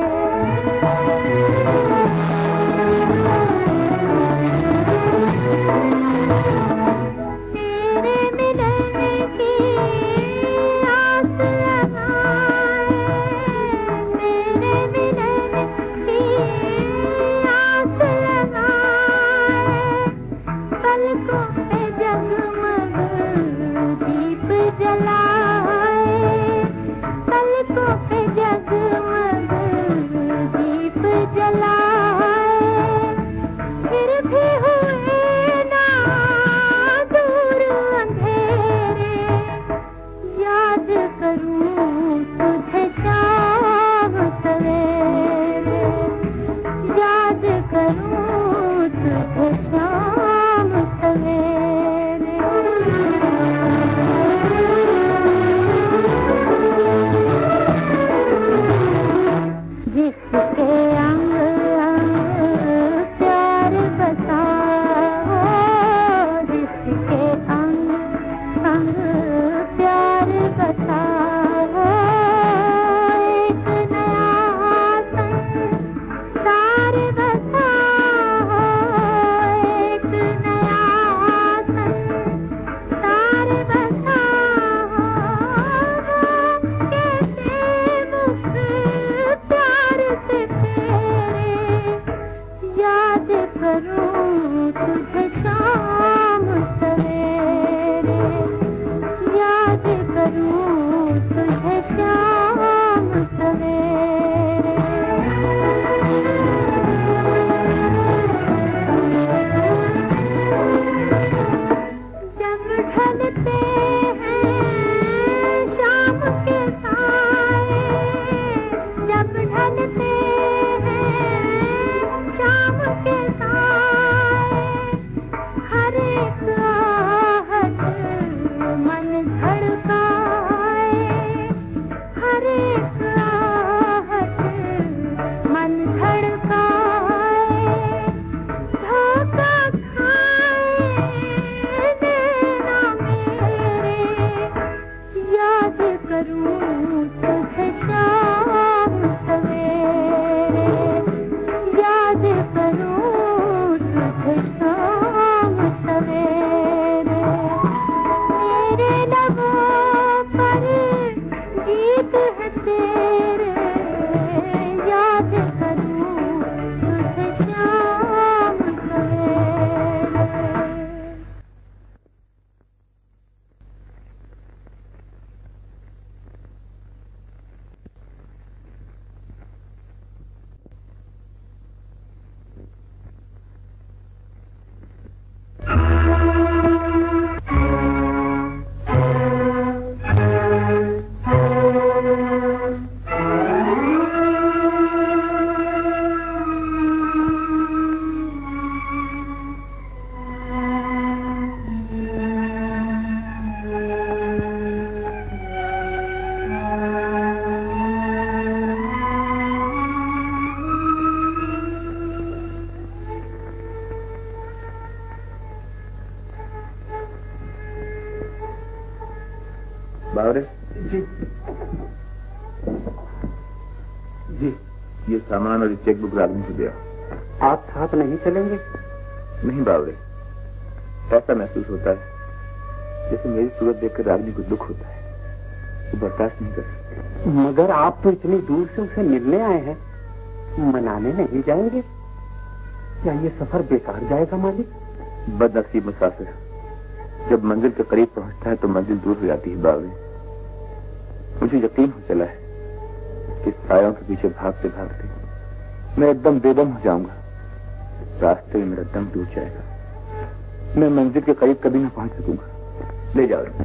तेरे मिलने की आस लगाए, तेरे मिलने की आस लगाए, पलकों पे जगमग दीप जलाए, पलकों पे जगमग दीप जलाए, फिर भी हुए ना दूर अंधेरे, याद करूं तुझे शाम सवेरे, याद करूं तुझे शाम सवेरे। जिसके अंग अंग प्यार बसाओ, जिसके अंग अंग प्यार बसाओ, करूं तुझे शाम सवेरे, याद करूं तुझे शाम सवेरे। जब ढलते हैं शाम के साए, जब ढलते शाम के साए, हर एक आहट मन धड़काए, हर एक आहट मन धड़काए। धोखा खाए देना मेरे, याद करूं तुझे शाम सवेरे, याद करूं तुझे शाम सवेरे। मेरे लबों पर गीत है तेरे, याद करूं तुझे शाम सवेरे। बावरे जी जी, ये सामान और ये चेकबुक रागनी को दिया। आप साथ नहीं चलेंगे? नहीं बावरे, ऐसा महसूस होता है जैसे मेरी सूरत देखकर रागनी को दुख होता है, वो बर्दाश्त नहीं कर सकती। मगर आप तो इतनी दूर से उसे मिलने आए हैं, मनाने नहीं जाएंगे? क्या ये सफर बेकार जाएगा मालिक? बदनसीब मुसाफिर जब मंजिल के करीब पहुंचता है तो मंजिल दूर हो जाती है बावरे। मुझे यकीन हो चला है कि सायों के पीछे भागते भागते मैं एकदम बेदम हो जाऊंगा, रास्ते में मेरा दम टूट जाएगा, मैं मंजिल के करीब कभी ना पहुंच सकूंगा। ले जाओ।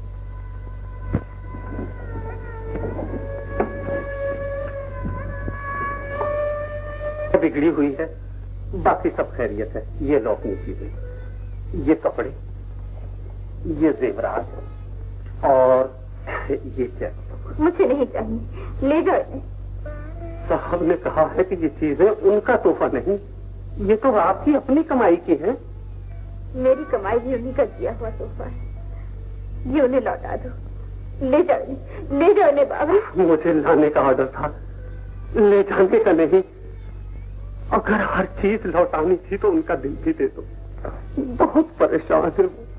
बिगड़ी हुई है, बाकी सब खैरियत है। ये लो अपनी चीजें, ये कपड़े, ये जेवरात और ये क्या? मुझे नहीं चाहिए, ले जाओ। साहब ने कहा है कि ये चीजें उनका तोहफा नहीं, ये तो आपकी अपनी कमाई की है। मेरी कमाई भी उन्हीं का दिया हुआ तोहफा है, ये उन्हें लौटा दो। ले जाओ, ले जाओ ने बाबा। मुझे लाने का ऑर्डर था, ले जाने का नहीं। अगर हर चीज लौटानी थी तो उनका दिल भी दे दो। बहुत परेशान है वो।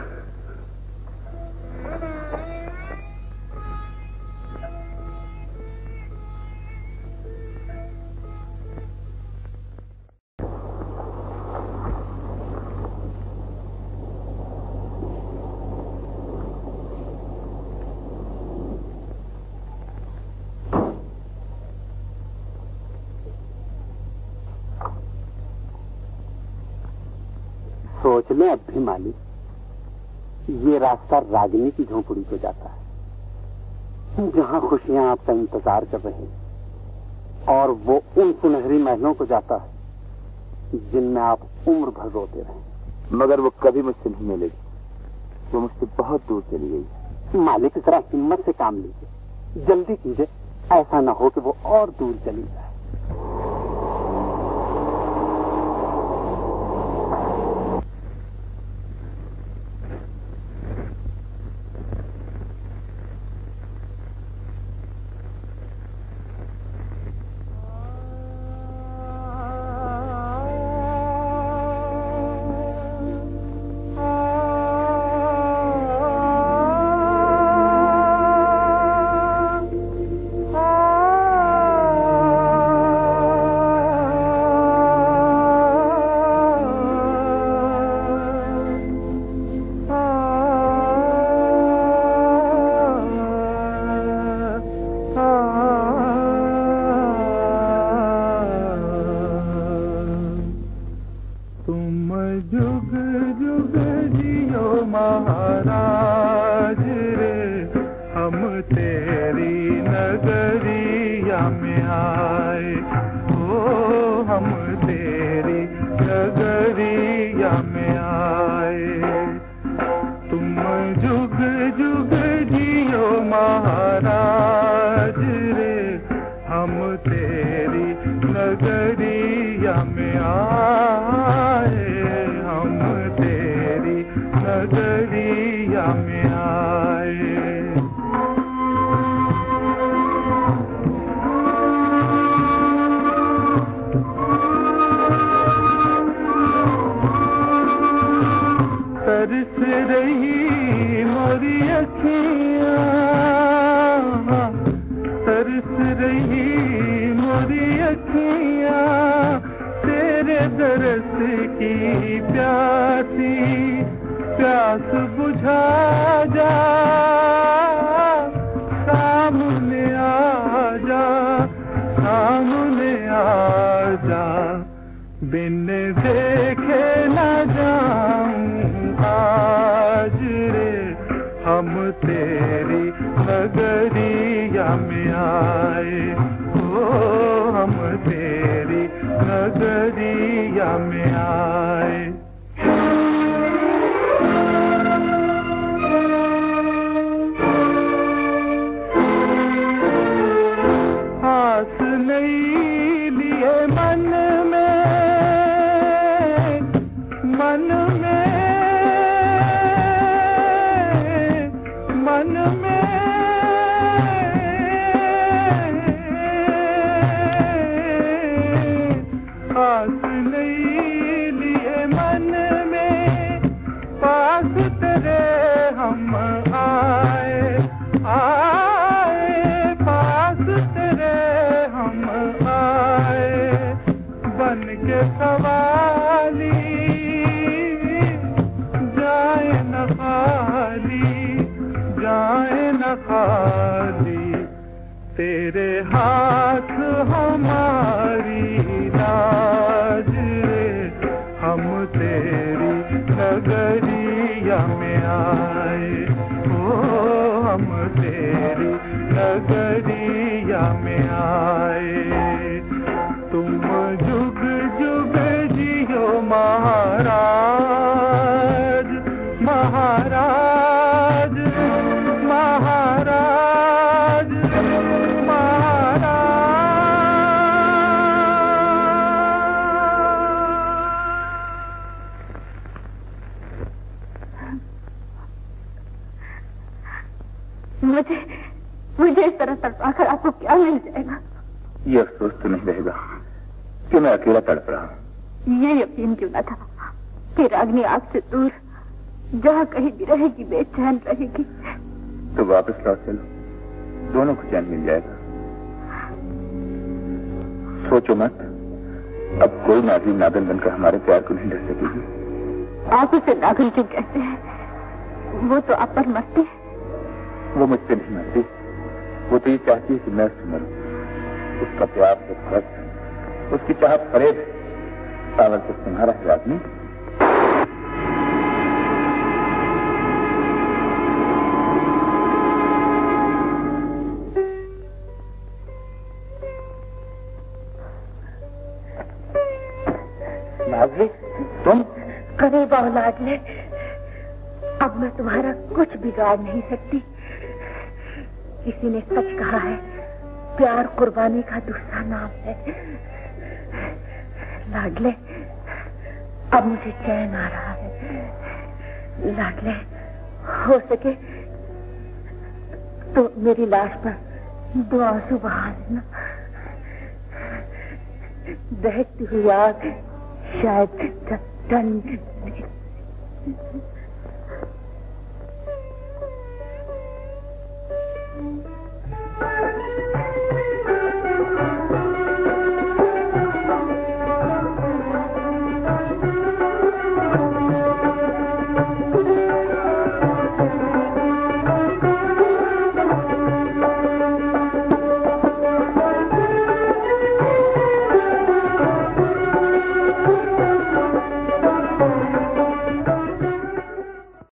सोच ले अब भी मालिक, ये रास्ता रागिनी की झोंपड़ी को जाता है, जहां खुशियां आपका इंतजार कर रही, और वो उन सुनहरी महलों को जाता है जिनमें आप उम्र भर रोते रहे। मगर वो कभी मुझसे नहीं मिलेगी, वो मुझसे बहुत दूर चली गई। मालिक जरा हिम्मत से काम लीजिए, जल्दी कीजिए, ऐसा ना हो कि वो और दूर चली जाए। आए, ओ हम तेरी नगरिया में आए। तुम जुग जुग जियो महाराज रे, हम तेरी नगरिया में आए, हम तेरी नगरिया में आए। तरस रही मोरी अखियाँ, तरस रही मोरी अखियाँ, तेरे दरस की प्यासी प्यास बुझा जा, सामने आ जा, सामने आ जा। बिन देखे न जाऊं आज रे, हम तेरी नगरिया में आए, ओ हम तेरी नगरिया में आए। आस नहीं लिए मन में, मन में, मन में, आस नहीं लिए मन में, पास तेरे हम आए, आए पास तेरे हम आए, बन के सवाली जाए न खाली, जाए न खाली। तेरे हाथ हमारी लाज रे, हम तेरी नगरिया में आए, ओ हम तेरी नगरिया में आए। तुम जुग जुग जियो महाराज, महाराज, महाराज, महाराज। मुझे मुझे इस तरह तड़पाकर आपको क्या मिल जाएगा? ये अफसोस तो नहीं रहेगा कि मैं अकेला तड़प रहा हूँ। ये यकीन क्यों न था कि रागनी आपसे दूर जहाँ कहीं भी रहेगी बेचैन रहेगी। तो वापस लौट चलो, दोनों को चैन मिल जाएगा। सोचो मत, अब कोई नागिन नागन बनकर हमारे प्यार को नहीं ढक सकेगी। आप उसे नागन क्यों कहते हैं? वो तो आप पर मरती है। वो मुझसे नहीं मरती, वो तो ये चाहती है कि मैं उससे मरूं। उसका प्यार तो फर्ज है, उसकी चाहत फरेब है। पावर तो तुम्हारा है रागनी। नाज़ी, तुम करीब आओ लाडले, अब मैं तुम्हारा कुछ बिगाड़ नहीं सकती। किसी ने सच कहा है, प्यार कुर्बानी का दूसरा नाम है। लाडले, अब मुझे चैन आ रहा है। लाडले, हो सके तो मेरी लाश पर दो आंसू बहा देना। दहकती हुई आग शायद ठंड